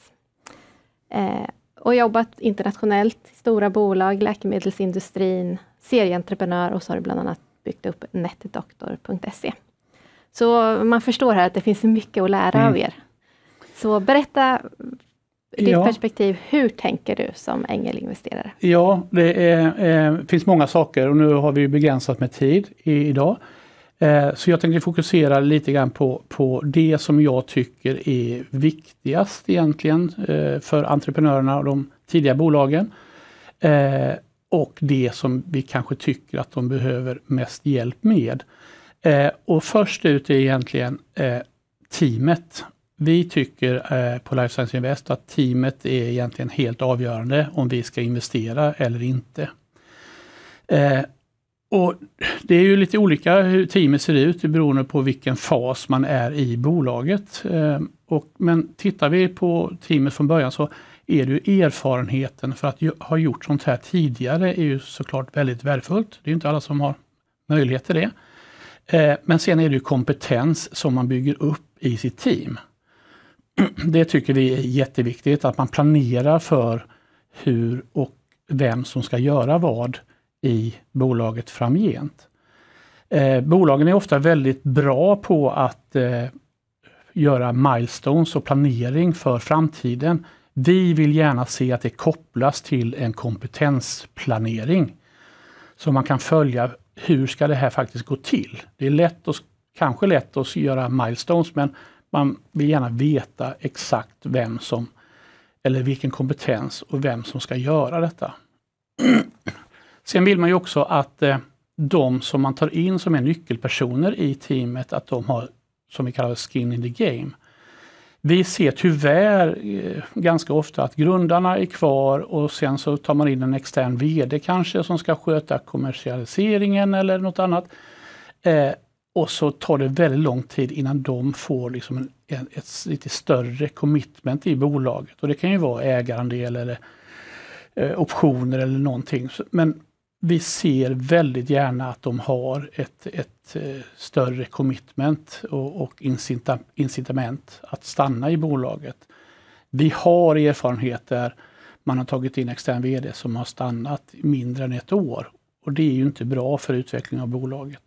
Eh, och jobbat internationellt i stora bolag, läkemedelsindustrin, serieentreprenör och så har du bland annat byggt upp netdoktor punkt se. Så man förstår här att det finns mycket att lära mm. av er. Så berätta ditt ja. perspektiv, hur tänker du som ängelinvesterare? Ja, det är, eh, finns många saker och nu har vi begränsat med tid i, idag. Eh, så jag tänker fokusera lite grann på, på det som jag tycker är viktigast egentligen eh, för entreprenörerna och de tidiga bolagen. Eh, och det som vi kanske tycker att de behöver mest hjälp med. Eh, och först ut är egentligen eh, teamet. Vi tycker eh, på Life Science Invest att teamet är egentligen helt avgörande om vi ska investera eller inte. Eh, och det är ju lite olika hur teamet ser ut beroende på vilken fas man är i bolaget. Eh, och, men tittar vi på teamet från början så är det ju erfarenheten för att ju, ha gjort sånt här tidigare är ju såklart väldigt värdefullt. Det är ju inte alla som har möjlighet till det. Eh, men sen är det ju kompetens som man bygger upp i sitt team. Det tycker vi är jätteviktigt, att man planerar för hur och vem som ska göra vad i bolaget framgent. Eh, bolagen är ofta väldigt bra på att eh, göra milestones och planering för framtiden. Vi vill gärna se att det kopplas till en kompetensplanering. Så man kan följa hur ska det här faktiskt gå till. Det är lätt att, kanske lätt att göra milestones, men man vill gärna veta exakt vem som, eller vilken kompetens och vem som ska göra detta. Sen vill man ju också att eh, de som man tar in som är nyckelpersoner i teamet, att de har, som vi kallar skin in the game. Vi ser tyvärr eh, ganska ofta att grundarna är kvar och sen så tar man in en extern vd kanske som ska sköta kommersialiseringen eller något annat. Eh, Och så tar det väldigt lång tid innan de får liksom en, en, ett lite större commitment i bolaget. Och det kan ju vara ägarandel eller eh, optioner eller någonting. Men vi ser väldigt gärna att de har ett, ett eh, större commitment och, och incita, incitament att stanna i bolaget. Vi har erfarenheter, man har tagit in extern vd som har stannat mindre än ett år. Och det är ju inte bra för utveckling av bolaget.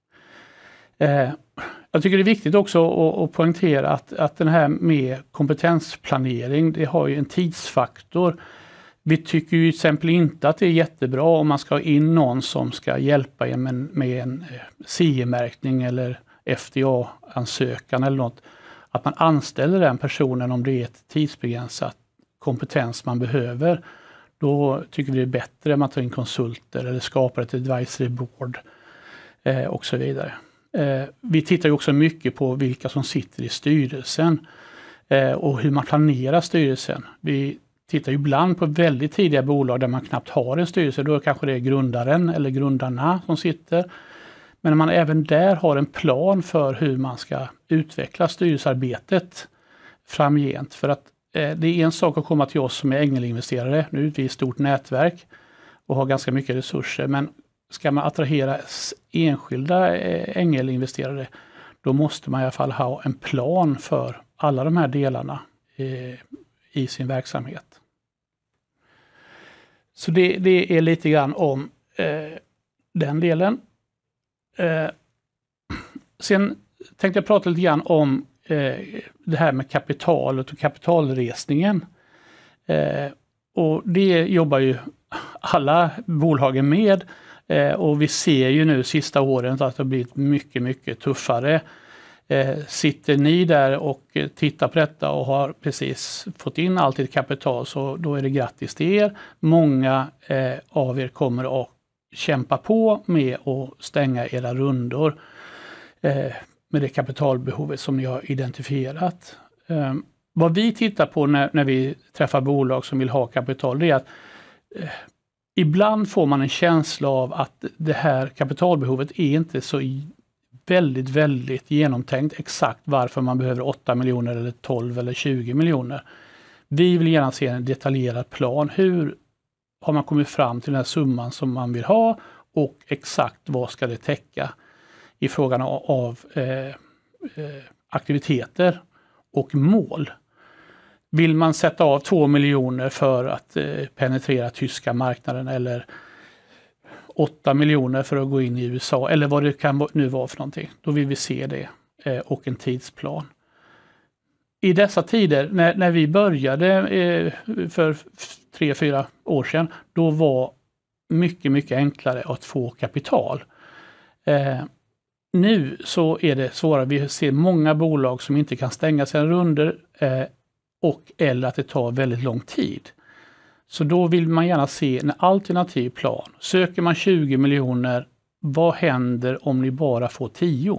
Eh, jag tycker det är viktigt också att, att poängtera att, att den här med kompetensplanering, det har ju en tidsfaktor. Vi tycker ju till exempel inte att det är jättebra om man ska ha in någon som ska hjälpa en med, med en C E-märkning eller F D A-ansökan eller något. Att man anställer den personen om det är ett tidsbegränsat kompetens man behöver. Då tycker vi det är bättre om man tar in konsulter eller skapar ett advisory board eh, och så vidare. Eh, vi tittar ju också mycket på vilka som sitter i styrelsen eh, och hur man planerar styrelsen. Vi tittar ju ibland på väldigt tidiga bolag där man knappt har en styrelse. Då kanske det är grundaren eller grundarna som sitter. Men när man även där har en plan för hur man ska utveckla styrelsearbetet framgent. För att eh, det är en sak att komma till oss som är ängelinvesterare. Nu är vi ett stort nätverk och har ganska mycket resurser. Men ska man attrahera enskilda ängelinvesterare, då måste man i alla fall ha en plan för alla de här delarna eh, i sin verksamhet. Så det, det är lite grann om eh, den delen. Eh, sen tänkte jag prata lite grann om eh, det här med kapitalet och kapitalresningen. Eh, och det jobbar ju alla bolagen med. Eh, och vi ser ju nu sista åren att det har blivit mycket, mycket tuffare. Eh, sitter ni där och tittar på detta och har precis fått in allt i kapital, så då är det grattis till er. Många eh, av er kommer att kämpa på med att stänga era rundor eh, med det kapitalbehovet som ni har identifierat. Eh, vad vi tittar på när, när vi träffar bolag som vill ha kapital, det är att eh, ibland får man en känsla av att det här kapitalbehovet är inte så väldigt, väldigt genomtänkt exakt varför man behöver åtta miljoner eller tolv eller tjugo miljoner. Vi vill gärna se en detaljerad plan. Hur har man kommit fram till den här summan som man vill ha och exakt vad ska det täcka i frågan av, av eh, eh, aktiviteter och mål. Vill man sätta av två miljoner för att eh, penetrera tyska marknaden eller åtta miljoner för att gå in i U S A eller vad det kan nu vara för någonting. Då vill vi se det eh, och en tidsplan. I dessa tider, när, när vi började eh, för tre, fyra år sedan, då var mycket, mycket enklare att få kapital. Eh, nu så är det svårare. Vi ser många bolag som inte kan stänga sina runder eh, och eller att det tar väldigt lång tid. Så då vill man gärna se en alternativ plan. Söker man tjugo miljoner, vad händer om ni bara får tio?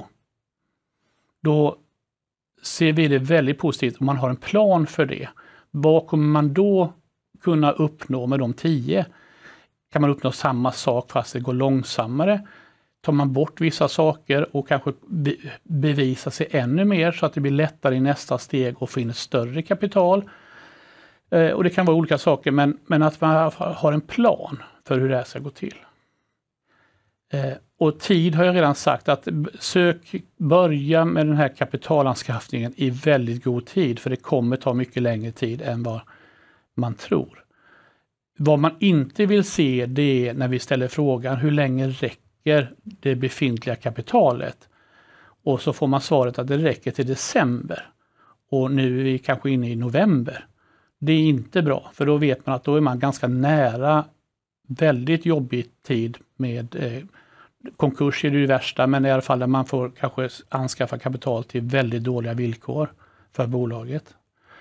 Då ser vi det väldigt positivt om man har en plan för det. Vad kommer man då kunna uppnå med de tio? Kan man uppnå samma sak fast det går långsammare? Tar man bort vissa saker och kanske be- bevisa sig ännu mer så att det blir lättare i nästa steg och få in ett större kapital? Eh, och det kan vara olika saker, men, men att man har en plan för hur det här ska gå till. Eh, och tid har jag redan sagt att sök, börja med den här kapitalanskaffningen i väldigt god tid, för det kommer ta mycket längre tid än vad man tror. Vad man inte vill se, det är när vi ställer frågan hur länge räcker det befintliga kapitalet, och så får man svaret att det räcker till december och nu är vi kanske inne i november. Det är inte bra, för då vet man att då är man ganska nära väldigt jobbig tid med eh, konkurs är det ju värsta, men i alla fall där man får kanske anskaffa kapital till väldigt dåliga villkor för bolaget.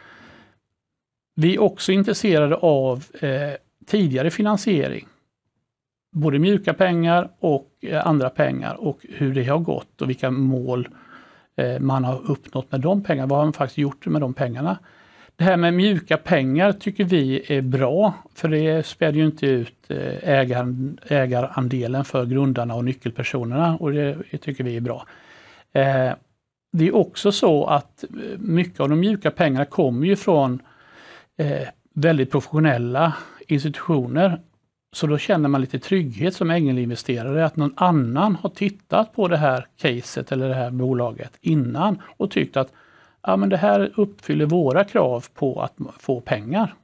Vi är också intresserade av eh, tidigare finansiering. Både mjuka pengar och eh, andra pengar och hur det har gått och vilka mål eh, man har uppnått med de pengarna. Vad har man faktiskt gjort med de pengarna? Det här med mjuka pengar tycker vi är bra, för det späder ju inte ut ägar, ägarandelen för grundarna och nyckelpersonerna, och det, det tycker vi är bra. Eh, det är också så att mycket av de mjuka pengarna kommer ju från eh, väldigt professionella institutioner, så då känner man lite trygghet som ängelinvesterare att någon annan har tittat på det här caset eller det här bolaget innan och tyckt att ja, men det här uppfyller våra krav på att få pengar.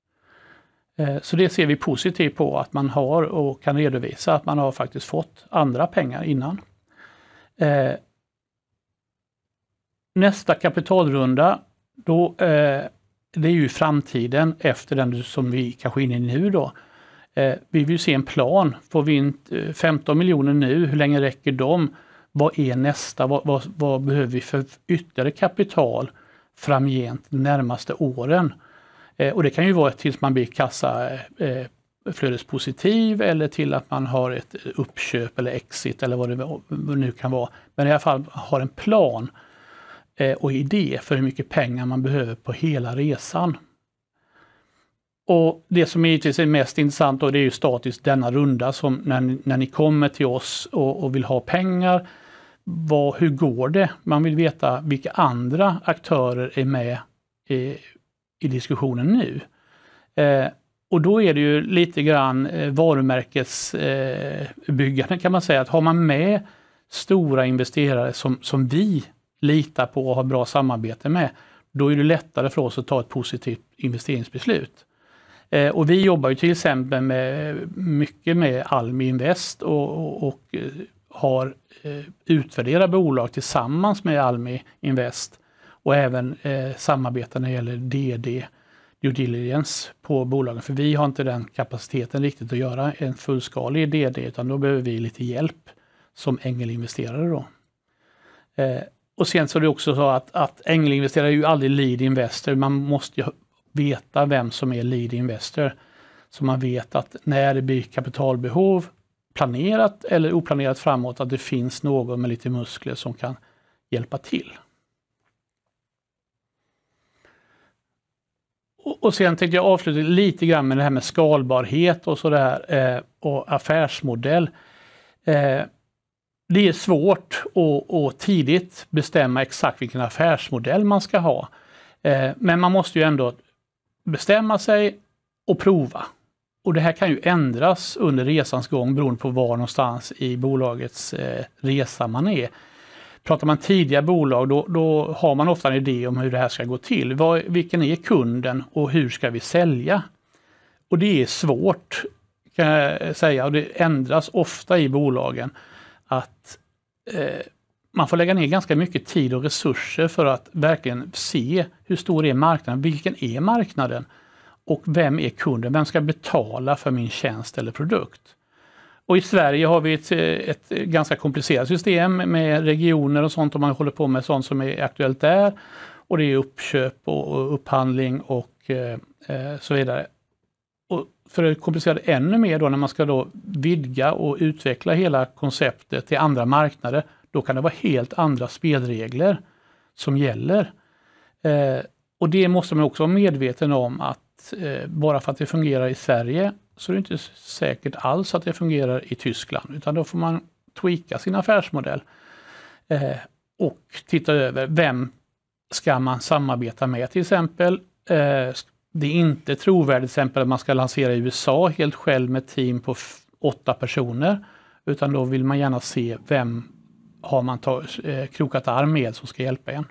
Eh, så det ser vi positivt på, att man har och kan redovisa att man har faktiskt fått andra pengar innan. Eh, nästa kapitalrunda, då, eh, det är ju framtiden efter den som vi kanske är inne i nu då. Eh, vi vill se en plan. Får vi in femton miljoner nu, hur länge räcker de? Vad är nästa? Vad, vad, vad behöver vi för ytterligare kapital framgent de närmaste åren? Eh, och det kan ju vara tills man blir kassaflödespositiv eh, eller till att man har ett uppköp eller exit eller vad det vad nu kan vara. Men i alla fall har en plan eh, och idé för hur mycket pengar man behöver på hela resan. Och det som givetvis är mest intressant då, det är ju statiskt denna runda, som när ni, när ni kommer till oss och, och vill ha pengar. Vad, hur går det? Man vill veta vilka andra aktörer är med i, i diskussionen nu. Eh, och då är det ju lite grann eh, varumärkesbyggande eh, kan man säga. Att har man med stora investerare som, som vi litar på och har bra samarbete med, då är det lättare för oss att ta ett positivt investeringsbeslut. Eh, och vi jobbar ju till exempel med, mycket med Almi Invest och, och, och har eh, utvärderat bolag tillsammans med Almi Invest och även eh, samarbetar när det gäller D D, due diligence på bolagen. För vi har inte den kapaciteten riktigt att göra en fullskalig D D, utan då behöver vi lite hjälp som ängelinvesterare då. Eh, och sen så är det också så att, att ängelinvesterare är ju aldrig lead investor. Man måste ju veta vem som är lead investor. Så man vet att när det blir kapitalbehov, planerat eller oplanerat framåt, att det finns någon med lite muskler som kan hjälpa till. Och, och sen tänkte jag avsluta lite grann med det här med skalbarhet och sådär eh, och affärsmodell. Eh, det är svårt att, att tidigt bestämma exakt vilken affärsmodell man ska ha. Eh, men man måste ju ändå bestämma sig och prova. Och det här kan ju ändras under resans gång beroende på var någonstans i bolagets eh, resa man är. Pratar man tidiga bolag då, då har man ofta en idé om hur det här ska gå till. Vad, vilken är kunden och hur ska vi sälja? Och det är svårt kan jag säga och det ändras ofta i bolagen att eh, man får lägga ner ganska mycket tid och resurser för att verkligen se hur stor är marknaden, vilken är marknaden och vem är kunden, vem ska betala för min tjänst eller produkt. Och i Sverige har vi ett, ett ganska komplicerat system med regioner och sånt och man håller på med sånt som är aktuellt där. Och det är uppköp och, och upphandling och eh, så vidare. Och för att komplicera det ännu mer då när man ska då vidga och utveckla hela konceptet till andra marknader, då kan det vara helt andra spelregler som gäller. Eh, och det måste man också vara medveten om att eh, bara för att det fungerar i Sverige så är det inte säkert alls att det fungerar i Tyskland, utan då får man tweaka sin affärsmodell eh, och titta över vem ska man samarbeta med till exempel. Eh, det är inte trovärdigt till exempel att man ska lansera i U S A helt själv med team på f- åtta personer, utan då vill man gärna se vem har man tag, eh, krokat arm med som ska hjälpa en.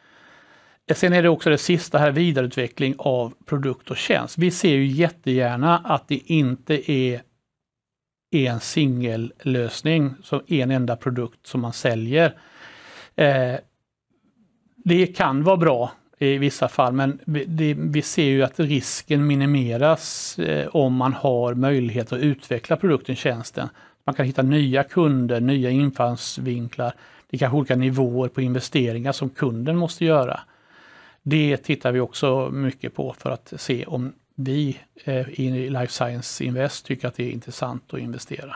Sen är det också det sista här, vidareutveckling av produkt och tjänst. Vi ser ju jättegärna att det inte är en singellösning, som en enda produkt som man säljer. Eh, det kan vara bra i vissa fall, men vi, det, vi ser ju att risken minimeras eh, om man har möjlighet att utveckla produkten, tjänsten. Man kan hitta nya kunder, nya infallsvinklar. Det kan olika nivåer på investeringar som kunden måste göra. Det tittar vi också mycket på för att se om vi eh, i Life Science Invest tycker att det är intressant att investera.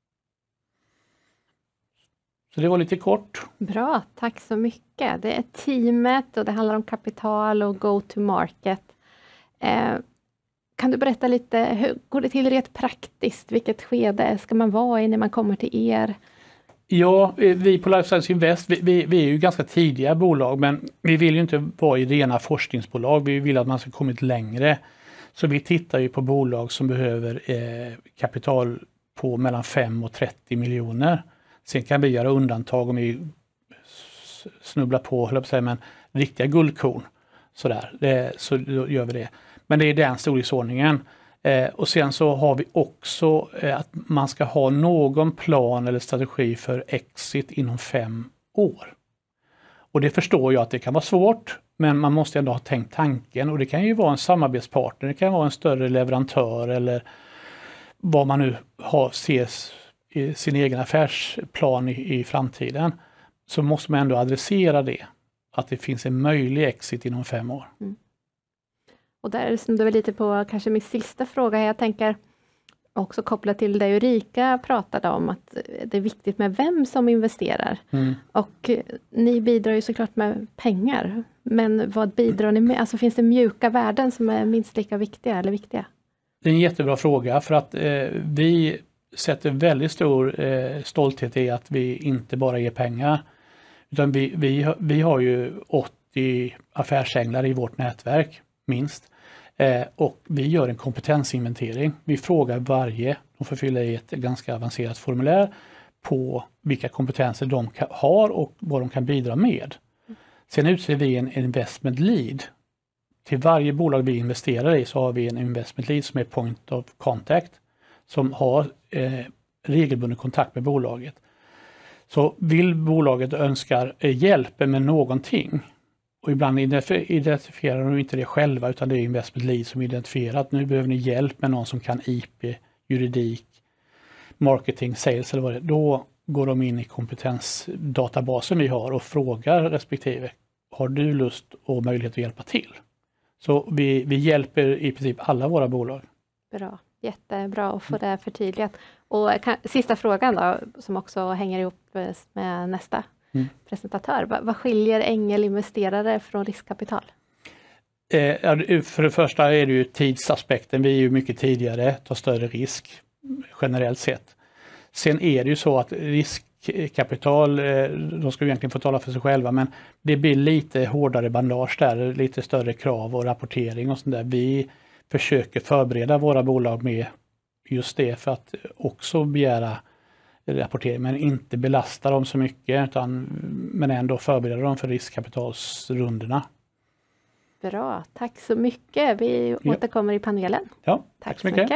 Så det var lite kort. Bra, tack så mycket. Det är teamet och det handlar om kapital och go to market. Eh, kan du berätta lite, hur går det till rent praktiskt? Vilket skede ska man vara i när man kommer till er? Ja, vi på Life Science Invest, vi, vi, vi är ju ganska tidiga bolag, men vi vill ju inte vara i rena forskningsbolag. Vi vill att man ska kommit längre. Så vi tittar ju på bolag som behöver eh, kapital på mellan fem och trettio miljoner. Sen kan vi göra undantag om vi snubblar på, höll jag på att säga, men riktiga guldkorn. Sådär, det, så då gör vi det. Men det är den storleksordningen. Eh, och sen så har vi också eh, att man ska ha någon plan eller strategi för exit inom fem år. Och det förstår jag att det kan vara svårt, men man måste ändå ha tänkt tanken. Och det kan ju vara en samarbetspartner, det kan vara en större leverantör eller vad man nu har, ses i sin egen affärsplan i, i framtiden. Så måste man ändå adressera det, att det finns en möjlig exit inom fem år. Mm. Och där snudde vi lite på kanske min sista fråga. Jag tänker också kopplat till det Ulrika pratade om, att det är viktigt med vem som investerar. Mm. Och ni bidrar ju såklart med pengar. Men vad bidrar ni med? Alltså finns det mjuka värden som är minst lika viktiga eller viktiga? Det är en jättebra fråga för att eh, vi sätter väldigt stor eh, stolthet i att vi inte bara ger pengar. Utan vi, vi, vi har ju åttio affärsänglar i vårt nätverk, minst. Eh, och vi gör en kompetensinventering. Vi frågar varje, de får fylla i ett ganska avancerat formulär på vilka kompetenser de ka- har och vad de kan bidra med. Sen utser vi en investment lead. Till varje bolag vi investerar i så har vi en investment lead som är point of contact, som har eh, regelbunden kontakt med bolaget. Så vill bolaget önskar eh, hjälp med någonting, och ibland identifierar de inte det själva utan det är investment lead som identifierar att nu behöver ni hjälp med någon som kan I P, juridik, marketing, sales eller vad det är. Då går de in i kompetensdatabasen vi har och frågar respektive, har du lust och möjlighet att hjälpa till? Så vi, vi hjälper i princip alla våra bolag. Bra, jättebra att få det förtydligat. Och kan, sista frågan då, som också hänger ihop med nästa mm. presentatör. Vad, vad skiljer ängelinvesterare från riskkapital? Eh, för det första är det ju tidsaspekten. Vi är ju mycket tidigare, tar större risk generellt sett. Sen är det ju så att risk, riskkapital, de ska ju egentligen få tala för sig själva, men det blir lite hårdare bandage där, lite större krav och rapportering och sånt där. Vi försöker förbereda våra bolag med just det för att också begära rapportering, men inte belasta dem så mycket, utan, men ändå förbereda dem för riskkapitalsrundorna. Bra, tack så mycket. Vi Ja. återkommer i panelen. Ja, Tack, tack så så mycket. mycket.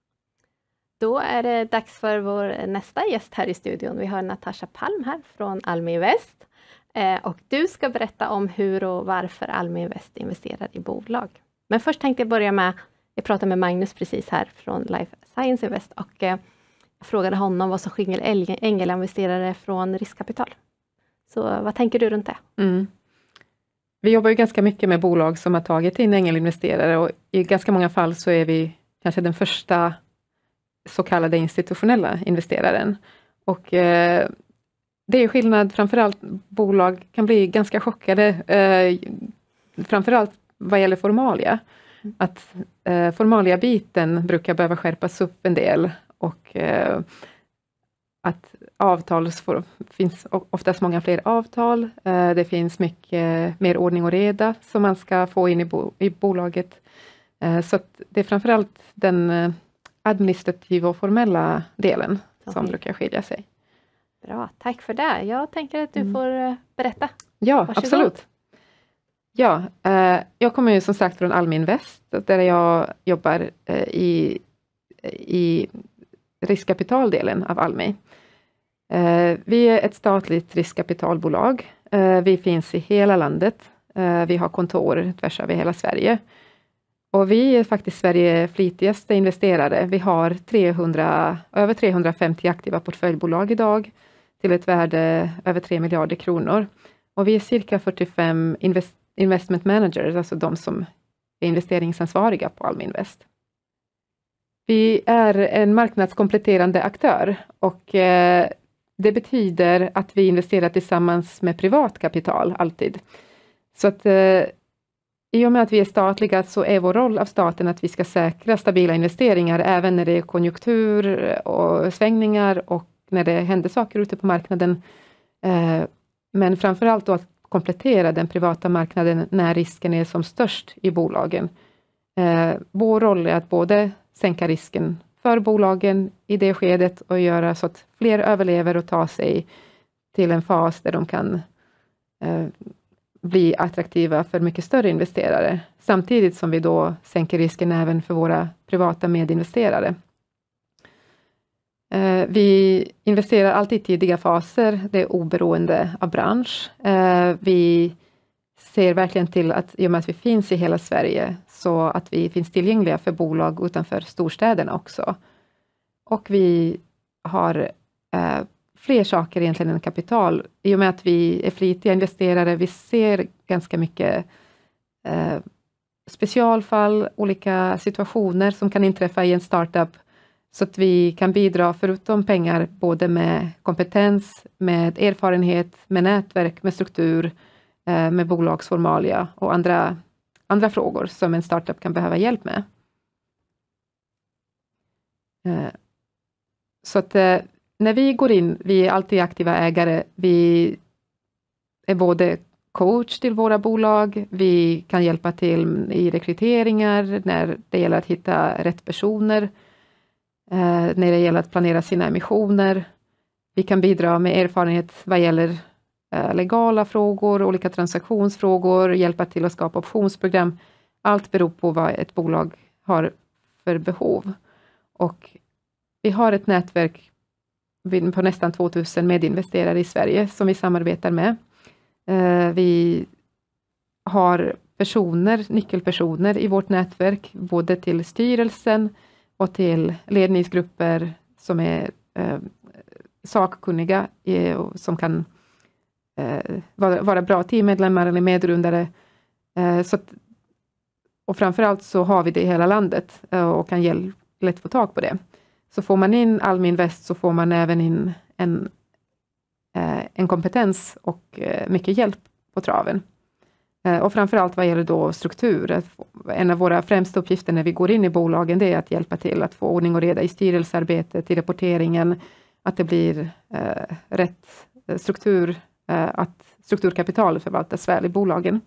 Då är det dags för vår nästa gäst här i studion. Vi har Natasha Palm här från Almi Invest. Eh, och du ska berätta om hur och varför Almi Invest investerar i bolag. Men först tänkte jag börja med, jag pratade med Magnus precis här från Life Science Invest och eh, jag frågade honom vad som skiljer ängelinvesterare från riskkapital. Så vad tänker du runt det? Mm. Vi jobbar ju ganska mycket med bolag som har tagit in ängelinvesterare och i ganska många fall så är vi kanske den första så kallade institutionella investeraren. Och eh, det är skillnad, framförallt bolag kan bli ganska chockade, eh, framförallt vad gäller formalia. Att eh, formalia-biten brukar behöva skärpas upp en del och eh, att avtal får, finns oftast många fler avtal. Eh, det finns mycket mer ordning och reda som man ska få in i, bo, i bolaget. Eh, så att det är framförallt den eh, administrativa och formella delen som Okej. brukar skilja sig. Bra, tack för det. Jag tänker att du Mm. får eh, berätta. Ja, Varsågod. absolut. Ja, eh, jag kommer ju som sagt från Almi Invest där jag jobbar eh, i, i riskkapitaldelen av Almi. Eh, vi är ett statligt riskkapitalbolag. Eh, vi finns i hela landet. Eh, vi har kontor tvärs över hela Sverige. Och vi är faktiskt Sveriges flitigaste investerare. Vi har trehundra, över trehundrafemtio aktiva portföljbolag idag till ett värde över tre miljarder kronor. Och vi är cirka fyrtiofem invest, investment managers, alltså de som är investeringsansvariga på Almi Invest. Vi är en marknadskompletterande aktör och eh, det betyder att vi investerar tillsammans med privat kapital alltid. Så att eh, i och med att vi är statliga så är vår roll av staten att vi ska säkra stabila investeringar även när det är konjunktur och svängningar och när det händer saker ute på marknaden. Eh, men framförallt då att komplettera den privata marknaden när risken är som störst i bolagen. Eh, vår roll är att både sänka risken för bolagen i det skedet och göra så att fler överlever och tar sig till en fas där de kan eh, bli attraktiva för mycket större investerare. Samtidigt som vi då sänker risken även för våra privata medinvesterare. Eh, vi investerar alltid i tidiga faser, det är oberoende av bransch. Eh, vi ser verkligen till att i och med att vi finns i hela Sverige så att vi finns tillgängliga för bolag utanför storstäderna också. Och vi har eh, fler saker egentligen än kapital. I och med att vi är flitiga investerare, vi ser ganska mycket eh, specialfall, olika situationer som kan inträffa i en startup. Så att vi kan bidra förutom pengar både med kompetens, med erfarenhet, med nätverk, med struktur, eh, med bolagsformalia och andra, andra frågor som en startup kan behöva hjälp med. Eh, så att eh, när vi går in, vi är alltid aktiva ägare, vi är både coach till våra bolag, vi kan hjälpa till i rekryteringar när det gäller att hitta rätt personer, eh, när det gäller att planera sina emissioner. Vi kan bidra med erfarenhet vad gäller eh, legala frågor, olika transaktionsfrågor, hjälpa till att skapa optionsprogram. Allt beror på vad ett bolag har för behov. Och vi har ett nätverk på nästan tvåtusen medinvesterare i Sverige som vi samarbetar med. Eh, vi har personer, nyckelpersoner i vårt nätverk, både till styrelsen och till ledningsgrupper som är eh, sakkunniga eh, och som kan eh, vara, vara bra teammedlemmar eller medgrundare. Eh, så att, och framförallt så har vi det i hela landet eh, och kan hjäl- lätt få tag på det. Så får man in Almi Invest så får man även in en, eh, en kompetens och eh, mycket hjälp på traven. Eh, och framförallt vad gäller då struktur. En av våra främsta uppgifter när vi går in i bolagen det är att hjälpa till att få ordning och reda i styrelsearbetet, i rapporteringen, att det blir eh, rätt struktur, eh, att strukturkapital förvaltas väl i bolagen.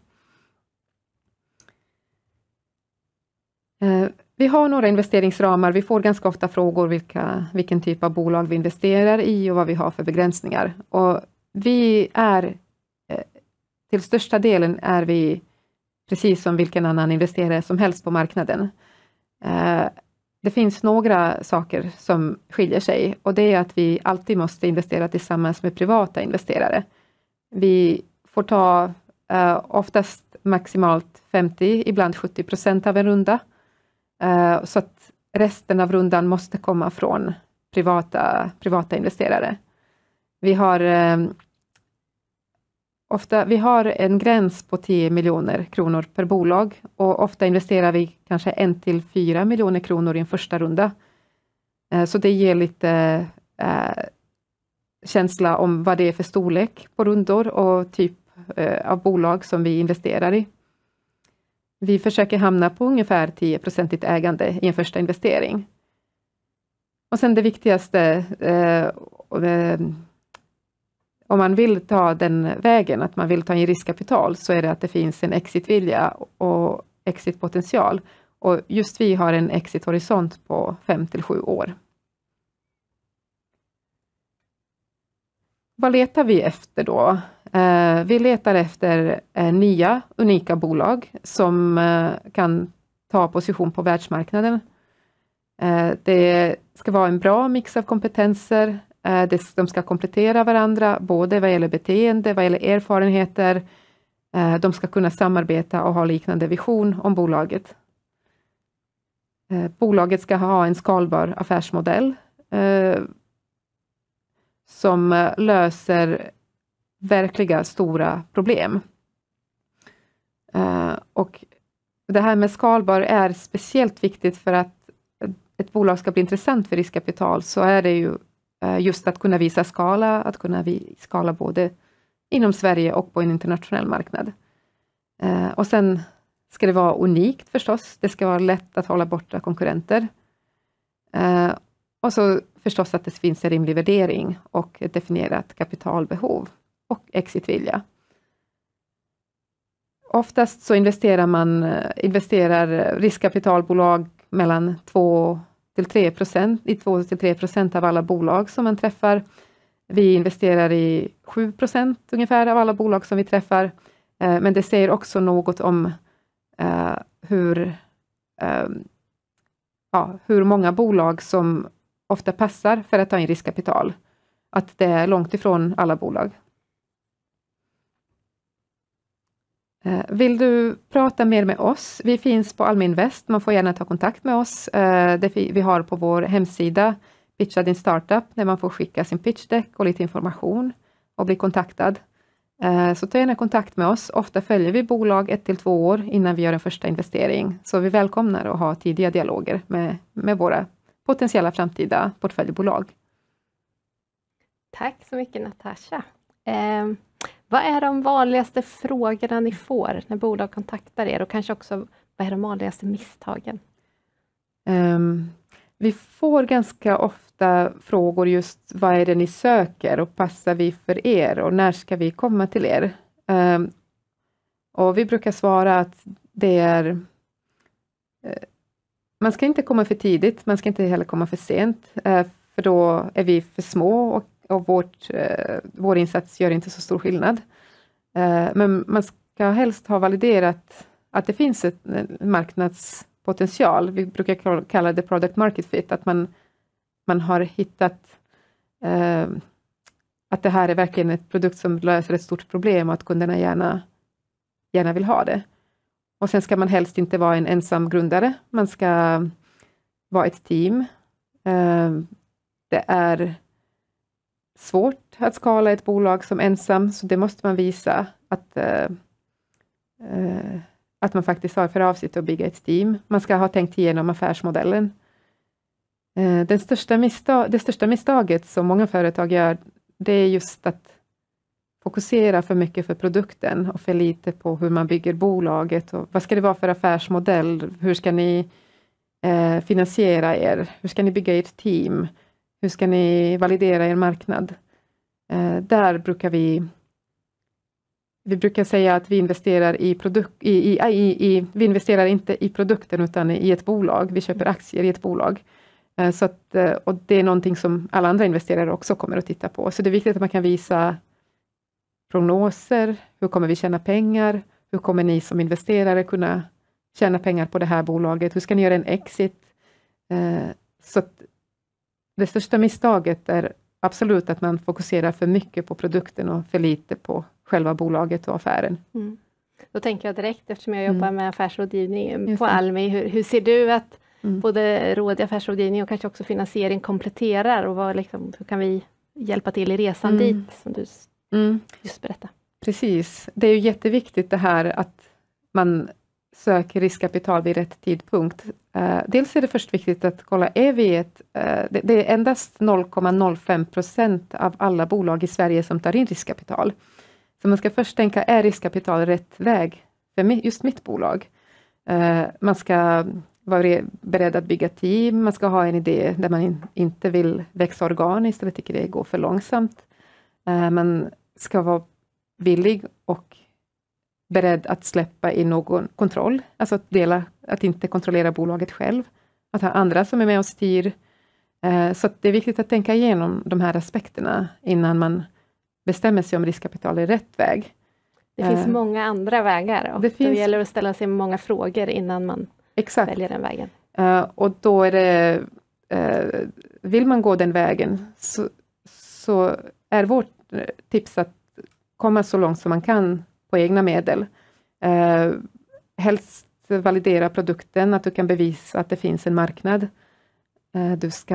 Eh, vi har några investeringsramar. Vi får ganska ofta frågor vilka, vilken typ av bolag vi investerar i och vad vi har för begränsningar. Och vi är, eh, till största delen är vi precis som vilken annan investerare som helst på marknaden. Eh, det finns några saker som skiljer sig och det är att vi alltid måste investera tillsammans med privata investerare. Vi får ta eh, oftast maximalt femtio, ibland sjuttio procent av en runda. Eh, så att resten av rundan måste komma från privata, privata investerare. Vi har eh, Ofta, vi har en gräns på tio miljoner kronor per bolag och ofta investerar vi kanske en till fyra miljoner kronor i en första runda. Så det ger lite eh, känsla om vad det är för storlek på rundor och typ eh, av bolag som vi investerar i. Vi försöker hamna på ungefär tio procent ägande i en första investering. Och sen det viktigaste eh, och det, om man vill ta den vägen, att man vill ta in riskkapital, så är det att det finns en exitvilja och exitpotential. Och just vi har en exithorisont på fem till sju år. Vad letar vi efter då? Eh, vi letar efter eh, nya, unika bolag som eh, kan ta position på världsmarknaden. Eh, det ska vara en bra mix av kompetenser. De ska komplettera varandra både vad gäller beteende, vad gäller erfarenheter. De ska kunna samarbeta och ha liknande vision om bolaget. Bolaget ska ha en skalbar affärsmodell som löser verkliga stora problem. Och det här med skalbar är speciellt viktigt för att ett bolag ska bli intressant för riskkapital, så är det ju just att kunna visa skala, att kunna skala både inom Sverige och på en internationell marknad. Eh, och sen ska det vara unikt förstås. Det ska vara lätt att hålla borta konkurrenter. Eh, och så förstås att det finns en rimlig värdering och ett definierat kapitalbehov och exitvilja. Oftast så investerar man investerar riskkapitalbolag mellan två till tre procent, i två till tre procent av alla bolag som man träffar. Vi investerar i sju procent ungefär av alla bolag som vi träffar. Eh, men det säger också något om eh, hur, eh, ja, hur många bolag som ofta passar för att ta in riskkapital. Att det är långt ifrån alla bolag. Vill du prata mer med oss? Vi finns på Almi Invest. Man får gärna ta kontakt med oss. Det vi har på vår hemsida Pitcha din startup, där man får skicka sin pitchdeck och lite information och bli kontaktad. Så ta gärna kontakt med oss. Ofta följer vi bolag ett till två år innan vi gör en första investering. Så vi välkomnar att ha tidiga dialoger med, med våra potentiella framtida portföljbolag. Tack så mycket Natasha. Eh, vad är de vanligaste frågorna ni får när bolag kontaktar er? Och kanske också, vad är de vanligaste misstagen? Um, vi får ganska ofta frågor just, vad är det ni söker och passar vi för er och när ska vi komma till er? Um, och vi brukar svara att det är uh, man ska inte komma för tidigt, man ska inte heller komma för sent, uh, för då är vi för små och, och vårt, uh, vår insats gör inte så stor skillnad. Uh, men man ska helst ha validerat att det finns ett, en marknadspotential. Vi brukar kalla det product market fit, att man, man har hittat uh, att det här är verkligen ett produkt som löser ett stort problem och att kunderna gärna, gärna vill ha det. Och sen ska man helst inte vara en ensam grundare. Man ska vara ett team. Uh, det är svårt att skala ett bolag som ensam, så det måste man visa att, uh, uh, att man faktiskt har för avsikt att bygga ett team. Man ska ha tänkt igenom affärsmodellen. Uh, den största misstag, det största misstaget som många företag gör, det är just att fokusera för mycket för produkten och för lite på hur man bygger bolaget. Och vad ska det vara för affärsmodell? Hur ska ni eh, finansiera er? Hur ska ni bygga ert team? Hur ska ni validera er marknad? Eh, där brukar vi Vi brukar säga att vi investerar i produkt, i, i, i, i, vi investerar inte i produkten utan i ett bolag. Vi köper aktier i ett bolag. Eh, så att, och det är någonting som alla andra investerare också kommer att titta på. Så det är viktigt att man kan visa prognoser. Hur kommer vi tjäna pengar? Hur kommer ni som investerare kunna tjäna pengar på det här bolaget? Hur ska ni göra en exit? Eh, så att det största misstaget är absolut att man fokuserar för mycket på produkten och för lite på själva bolaget och affären. Mm. Då tänker jag direkt, eftersom jag jobbar Mm. med affärsrådgivning Just på det. Almi, hur, hur ser du att Mm. både råd i affärsrådgivning och kanske också finansiering kompletterar, och vad liksom, hur kan vi hjälpa till i resan Mm. dit, som du Mm. just berättade? Precis, det är ju jätteviktigt det här att man söker riskkapital vid rätt tidpunkt. Uh, dels är det först viktigt att kolla, är vi ett, uh, det, det är endast noll komma noll fem procent av alla bolag i Sverige som tar in riskkapital. Så man ska först tänka, är riskkapital rätt väg för just mitt bolag? Uh, man ska vara beredd att bygga team, man ska ha en idé där man in, inte vill växa organiskt eller tycker det går för långsamt. Uh, man ska vara villig och beredd att släppa in någon kontroll, alltså att dela, att inte kontrollera bolaget själv, att ha andra som är med och styr. Eh, så att det är viktigt att tänka igenom de här aspekterna innan man bestämmer sig om riskkapital är rätt väg. Det finns Eh, många andra vägar, och det det finns- gäller att ställa sig många frågor innan man Exakt. väljer den vägen. Eh, och då är det, eh, vill man gå den vägen så, så är vårt eh, tips att komma så långt som man kan på egna medel. Eh, helst validera produkten, att du kan bevisa att det finns en marknad. Eh, du ska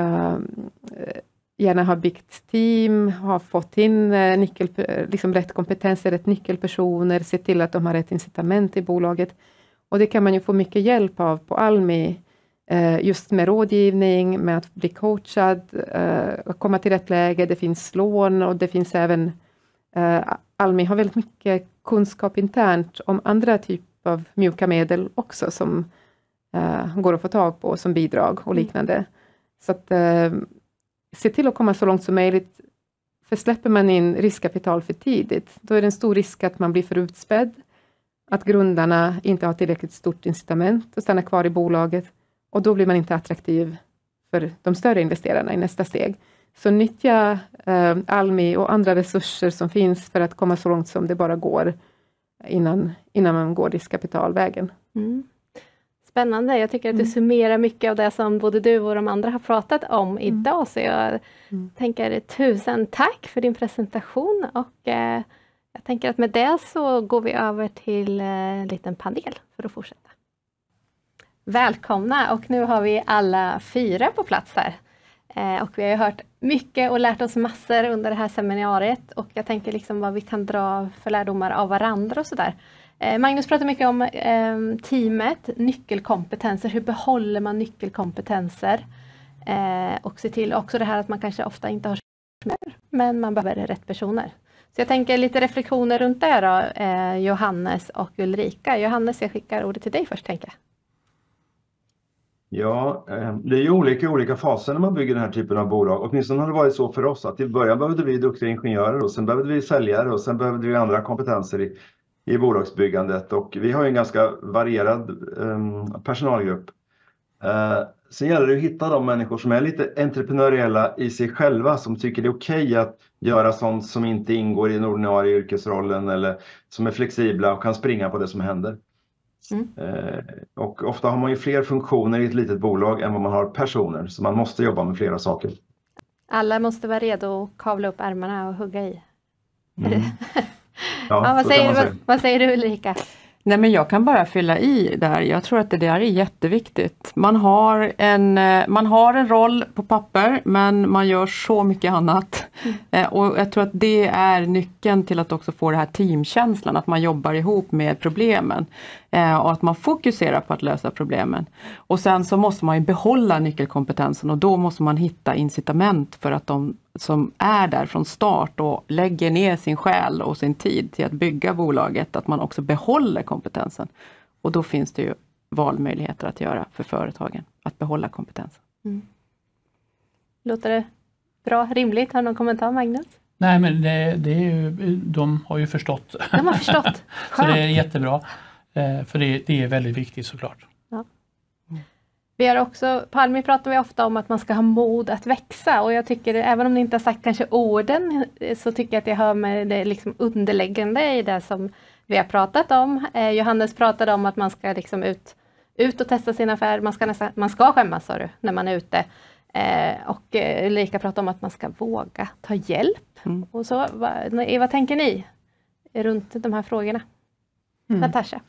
eh, gärna ha byggt team, ha fått in eh, nyckel, liksom rätt kompetenser, rätt nyckelpersoner, se till att de har rätt incitament i bolaget. Och det kan man ju få mycket hjälp av på Almi, eh, just med rådgivning, med att bli coachad, eh, komma till rätt läge. Det finns lån och det finns även Uh, Almi har väldigt mycket kunskap internt om andra typer av mjuka medel också som uh, går att få tag på som bidrag och liknande. Mm. Så att uh, se till att komma så långt som möjligt. För släpper man in riskkapital för tidigt, då är det en stor risk att man blir för utspädd, att grundarna inte har tillräckligt stort incitament att stanna kvar i bolaget, och då blir man inte attraktiv för de större investerarna i nästa steg. Så nyttja eh, Almi och andra resurser som finns för att komma så långt som det bara går innan, innan man går riskkapitalvägen. Mm. Spännande, jag tycker att du Mm. summerar mycket av det som både du och de andra har pratat om Mm. idag, så jag Mm. tänker tusen tack för din presentation, och eh, jag tänker att med det så går vi över till eh, en liten panel för att fortsätta. Välkomna, och nu har vi alla fyra på plats här. Eh, och vi har ju hört mycket och lärt oss massor under det här seminariet, och jag tänker liksom vad vi kan dra för lärdomar av varandra och sådär. Eh, Magnus pratar mycket om eh, teamet, nyckelkompetenser, hur behåller man nyckelkompetenser? Eh, och se till också det här att man kanske ofta inte har mer, men man behöver rätt personer. Så jag tänker lite reflektioner runt det då, eh, Johannes och Ulrika. Johannes, jag skickar ordet till dig först, tänker jag. Ja, eh, det är ju olika i olika faser när man bygger den här typen av bolag. Åtminstone har det varit så för oss att i början behövde vi duktiga ingenjörer, och sen behövde vi säljare, och sen behövde vi andra kompetenser i, i bolagsbyggandet. Och vi har ju en ganska varierad eh, personalgrupp. Eh, sen gäller det att hitta de människor som är lite entreprenöriella i sig själva, som tycker det är okej att göra sånt som inte ingår i den ordinarie yrkesrollen, eller som är flexibla och kan springa på det som händer. Mm. Eh, och ofta har man ju fler funktioner i ett litet bolag än vad man har personer, så man måste jobba med flera saker. Alla måste vara redo att kavla upp ärmarna och hugga i. Mm. Ja, Ja, vad, så kan säger, man vad, säga. vad säger du, Ulrika? Nej, men jag kan bara fylla i där. Jag tror att det där är jätteviktigt. Man har en, man har en roll på papper, men man gör så mycket annat. Mm. Och jag tror att det är nyckeln till att också få det här teamkänslan, att man jobbar ihop med problemen. Och att man fokuserar på att lösa problemen. Och sen så måste man ju behålla nyckelkompetensen, och då måste man hitta incitament för att de som är där från start och lägger ner sin själ och sin tid till att bygga bolaget, att man också behåller kompetensen. Och då finns det ju valmöjligheter att göra för företagen, att behålla kompetensen. Mm. Låter det bra, rimligt. Har du någon kommentar, Magnus? Nej, men det, det är ju, de har ju förstått. De har förstått. Så det är jättebra. Eh, för det, det är väldigt viktigt såklart. Ja. Vi har också, på Almi pratar vi ofta om att man ska ha mod att växa, och jag tycker, även om ni inte har sagt kanske orden, så tycker jag att jag hör med det liksom underläggande i det som vi har pratat om. Eh, Johannes pratade om att man ska liksom ut, ut och testa sin affär, man ska, nästan, man ska skämmas, sa du, när man är ute. Eh, och eh, Ulrika pratade om att man ska våga ta hjälp. Mm. Och så, vad, vad tänker ni runt de här frågorna? Mm. Natasha?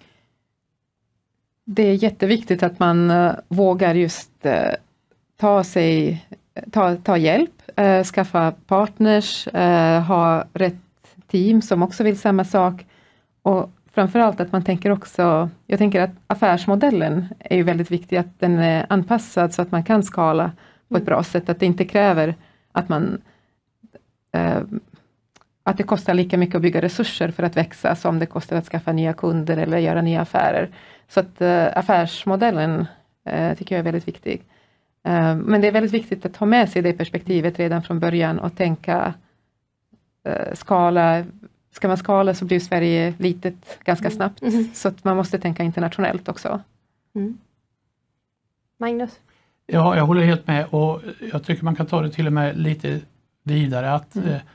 Det är jätteviktigt att man uh, vågar just uh, ta sig, ta, ta hjälp, uh, skaffa partners, uh, ha rätt team som också vill samma sak, och framförallt att man tänker också, jag tänker att affärsmodellen är ju väldigt viktig, att den är anpassad så att man kan skala på ett bra sätt, att det inte kräver att man uh, att det kostar lika mycket att bygga resurser för att växa som det kostar att skaffa nya kunder eller göra nya affärer. Så att uh, affärsmodellen uh, tycker jag är väldigt viktig. Uh, men det är väldigt viktigt att ha med sig det perspektivet redan från början och tänka uh, skala. Ska man skala så blir Sverige litet ganska snabbt. Mm. Så att man måste tänka internationellt också. Mm. Magnus? Ja, jag håller helt med, och jag tycker man kan ta det till och med lite vidare att mm. eh,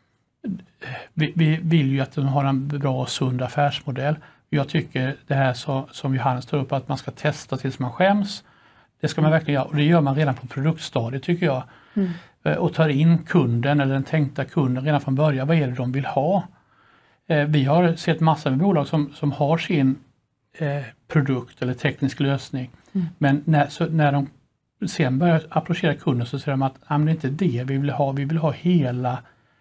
vi, vi vill ju att de har en bra och sund affärsmodell. Jag tycker det här så, som Johannes tar upp, att man ska testa tills man skäms. Det ska man verkligen göra, och det gör man redan på produktstadiet tycker jag. Mm. Och tar in kunden eller den tänkta kunden redan från början. Vad är det de vill ha? Eh, vi har sett massor med bolag som, som har sin eh, produkt eller teknisk lösning. Mm. Men när, så, när de sen börjar approchera kunden så säger de att ah, men det är inte det vi vill ha. Vi vill ha hela,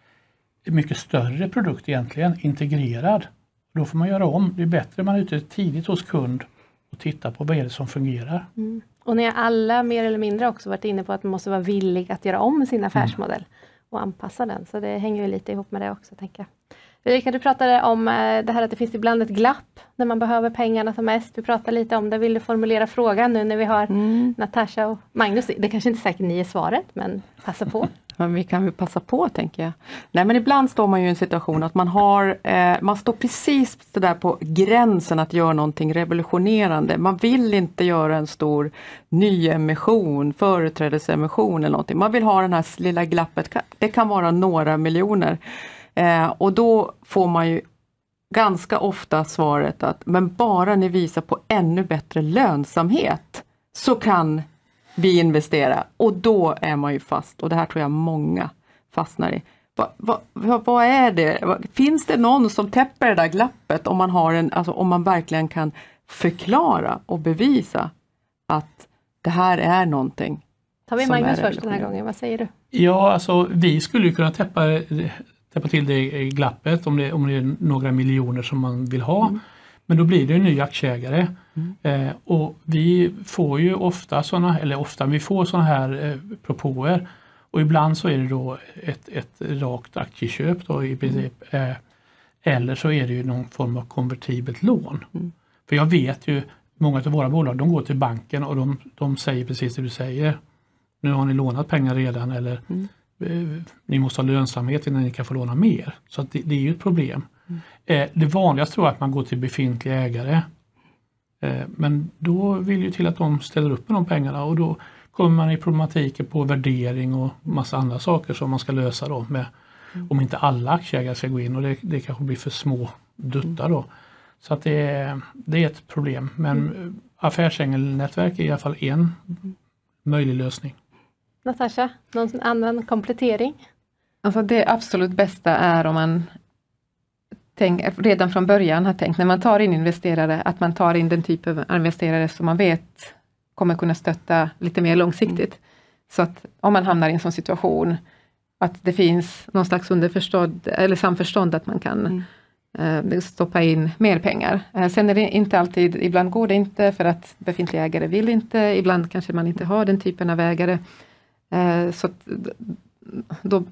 mycket större produkt egentligen, integrerad. Då får man göra om. Det är bättre man är ute tidigt hos kund och tittar på vad är det som fungerar. Mm. Och ni har alla mer eller mindre också varit inne på att man måste vara villig att göra om sin affärsmodell mm. och anpassa den. Så det hänger ju lite ihop med det också, tänker jag. Ulrika, du pratade om det här att det finns ibland ett glapp när man behöver pengarna som mest. Vi pratade lite om det. Vill du formulera frågan nu när vi har mm. Natasha och Magnus? Det kanske inte är säkert ni är svaret, men passa på. Men vi kan väl passa på, tänker jag. Nej, men ibland står man ju i en situation att man har, eh, man står precis så där på gränsen att göra någonting revolutionerande. Man vill inte göra en stor nyemission, företrädesemission eller någonting. Man vill ha den här lilla glappet, det kan vara några miljoner. Eh, och då får man ju ganska ofta svaret att men bara ni visar på ännu bättre lönsamhet så kan vi investera, och då är man ju fast, och det här tror jag många fastnar i. Vad va, va, va är det? Finns det någon som täpper det där glappet om man har en, alltså om man verkligen kan förklara och bevisa att det här är någonting? Tar vi Magnus först den här gången, vad säger du? Ja, alltså vi skulle ju kunna täppa, täppa till det glappet om det, om det är några miljoner som man vill ha. Mm. Men då blir det en ny aktieägare. Mm. Eh, och vi får ju ofta sådana, eller ofta vi får sådana här eh, propåer. Och ibland så är det då ett, ett rakt aktieköp då i princip. Mm. Eh, eller så är det ju någon form av konvertibelt lån. Mm. För jag vet ju, många av våra bolag, de går till banken och de, de säger precis det du säger. Nu har ni lånat pengar redan, eller mm. eh, ni måste ha lönsamhet innan ni kan få låna mer. Så att det, det är ju ett problem. Mm. Eh, det vanligaste tror jag att man går till befintliga ägare. Eh, men då vill ju till att de ställer upp med de pengarna, och då kommer man i problematiken på värdering och massa andra saker som man ska lösa då med, mm. om inte alla aktieägare ska gå in, och det, det kanske blir för små duttar då. Så att det är, det är ett problem, men mm. affärsängelnätverk är i alla fall en mm. möjlig lösning. Natasha, någon annan komplettering? Alltså det absolut bästa är om man tänk, redan från början har tänkt, när man tar in investerare, att man tar in den typ av investerare som man vet kommer kunna stötta lite mer långsiktigt. Mm. Så att om man hamnar i en sån situation, att det finns någon slags underförstådd eller samförstånd att man kan mm. eh, stoppa in mer pengar. Eh, sen är det inte alltid, ibland går det inte för att befintliga ägare vill inte, ibland kanske man inte har den typen av ägare. Eh, så att, då,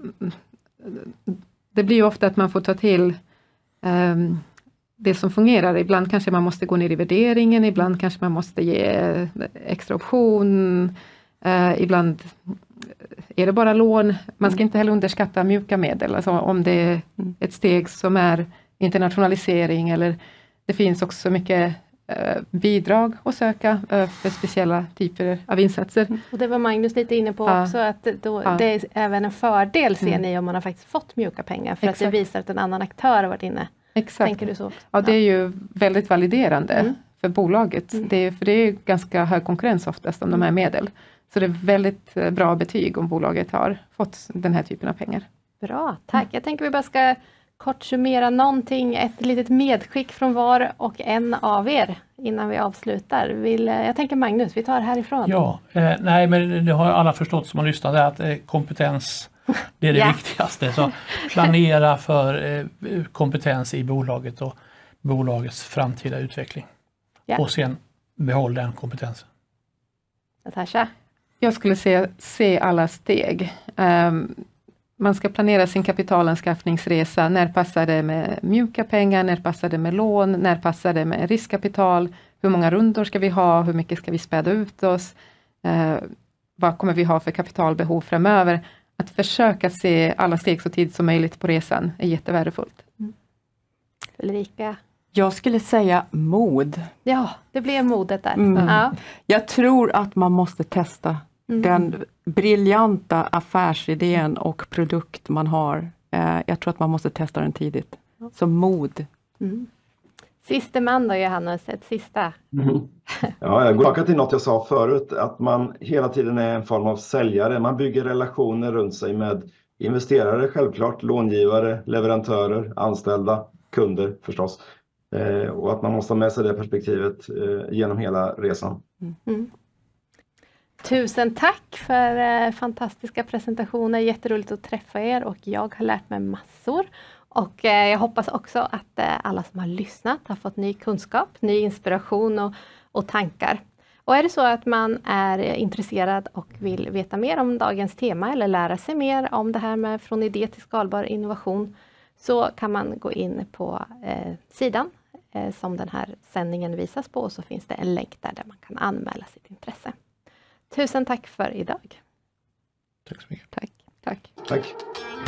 det blir ju ofta att man får ta till Um, det som fungerar. Ibland kanske man måste gå ner i värderingen, ibland kanske man måste ge extra option, uh, ibland är det bara lån? Man ska inte heller underskatta mjuka medel. Alltså om det är ett steg som är internationalisering, eller det finns också mycket eh, bidrag att söka eh, för speciella typer av insatser. Och det var Magnus lite inne på Ja. också, att då, Ja. det är även en fördel ser Mm. ni om man har faktiskt fått mjuka pengar, för att Exakt. det visar att en annan aktör har varit inne. Exakt. Tänker du så? Ja, det är ju väldigt validerande Mm. för bolaget. Mm. Det är, för det är ganska hög konkurrens oftast om de här medel. Så det är väldigt eh, bra betyg om bolaget har fått den här typen av pengar. Bra, tack. Jag tänker vi bara ska kort summera någonting, ett litet medskick från var och en av er innan vi avslutar. Vill, jag tänker Magnus, vi tar härifrån. Ja, eh, nej men det har ju alla förstått som har lyssnat, att eh, kompetens, det är det Ja. viktigaste. Så planera för eh, kompetens i bolaget och bolagets framtida utveckling. Ja. Och sen behåll den kompetensen. Natasha? Jag skulle se, se alla steg. Um, man ska planera sin kapitalanskaffningsresa. När passar det med mjuka pengar? När passar det med lån? När passar det med riskkapital? Hur många rundor ska vi ha? Hur mycket ska vi späda ut oss? Uh, vad kommer vi ha för kapitalbehov framöver? Att försöka se alla steg så tidigt som möjligt på resan är jättevärdefullt. Ulrika? Jag skulle säga mod. Ja, det blev modet där. Mm. Ja. Jag tror att man måste testa Mm. den briljanta affärsidén och produkt man har. Eh, jag tror att man måste testa den tidigt. Så mod. Mm. Siste man då, Johannes, ett sista. Mm. Ja, jag går tillbaka till något jag sa förut, att man hela tiden är en form av säljare. Man bygger relationer runt sig med investerare, självklart, långivare, leverantörer, anställda, kunder förstås. Eh, och att man måste ha med sig det perspektivet eh, genom hela resan. Mm. Tusen tack för eh, fantastiska presentationer, jätteroligt att träffa er och jag har lärt mig massor. Och eh, jag hoppas också att eh, alla som har lyssnat har fått ny kunskap, ny inspiration och, och tankar. Och är det så att man är eh, intresserad och vill veta mer om dagens tema eller lära sig mer om det här med från idé till skalbar innovation, så kan man gå in på eh, sidan eh, som den här sändningen visas på, och så finns det en länk där, där man kan anmäla sitt intresse. Tusen tack för idag. Tack så mycket. Tack. Tack. Tack!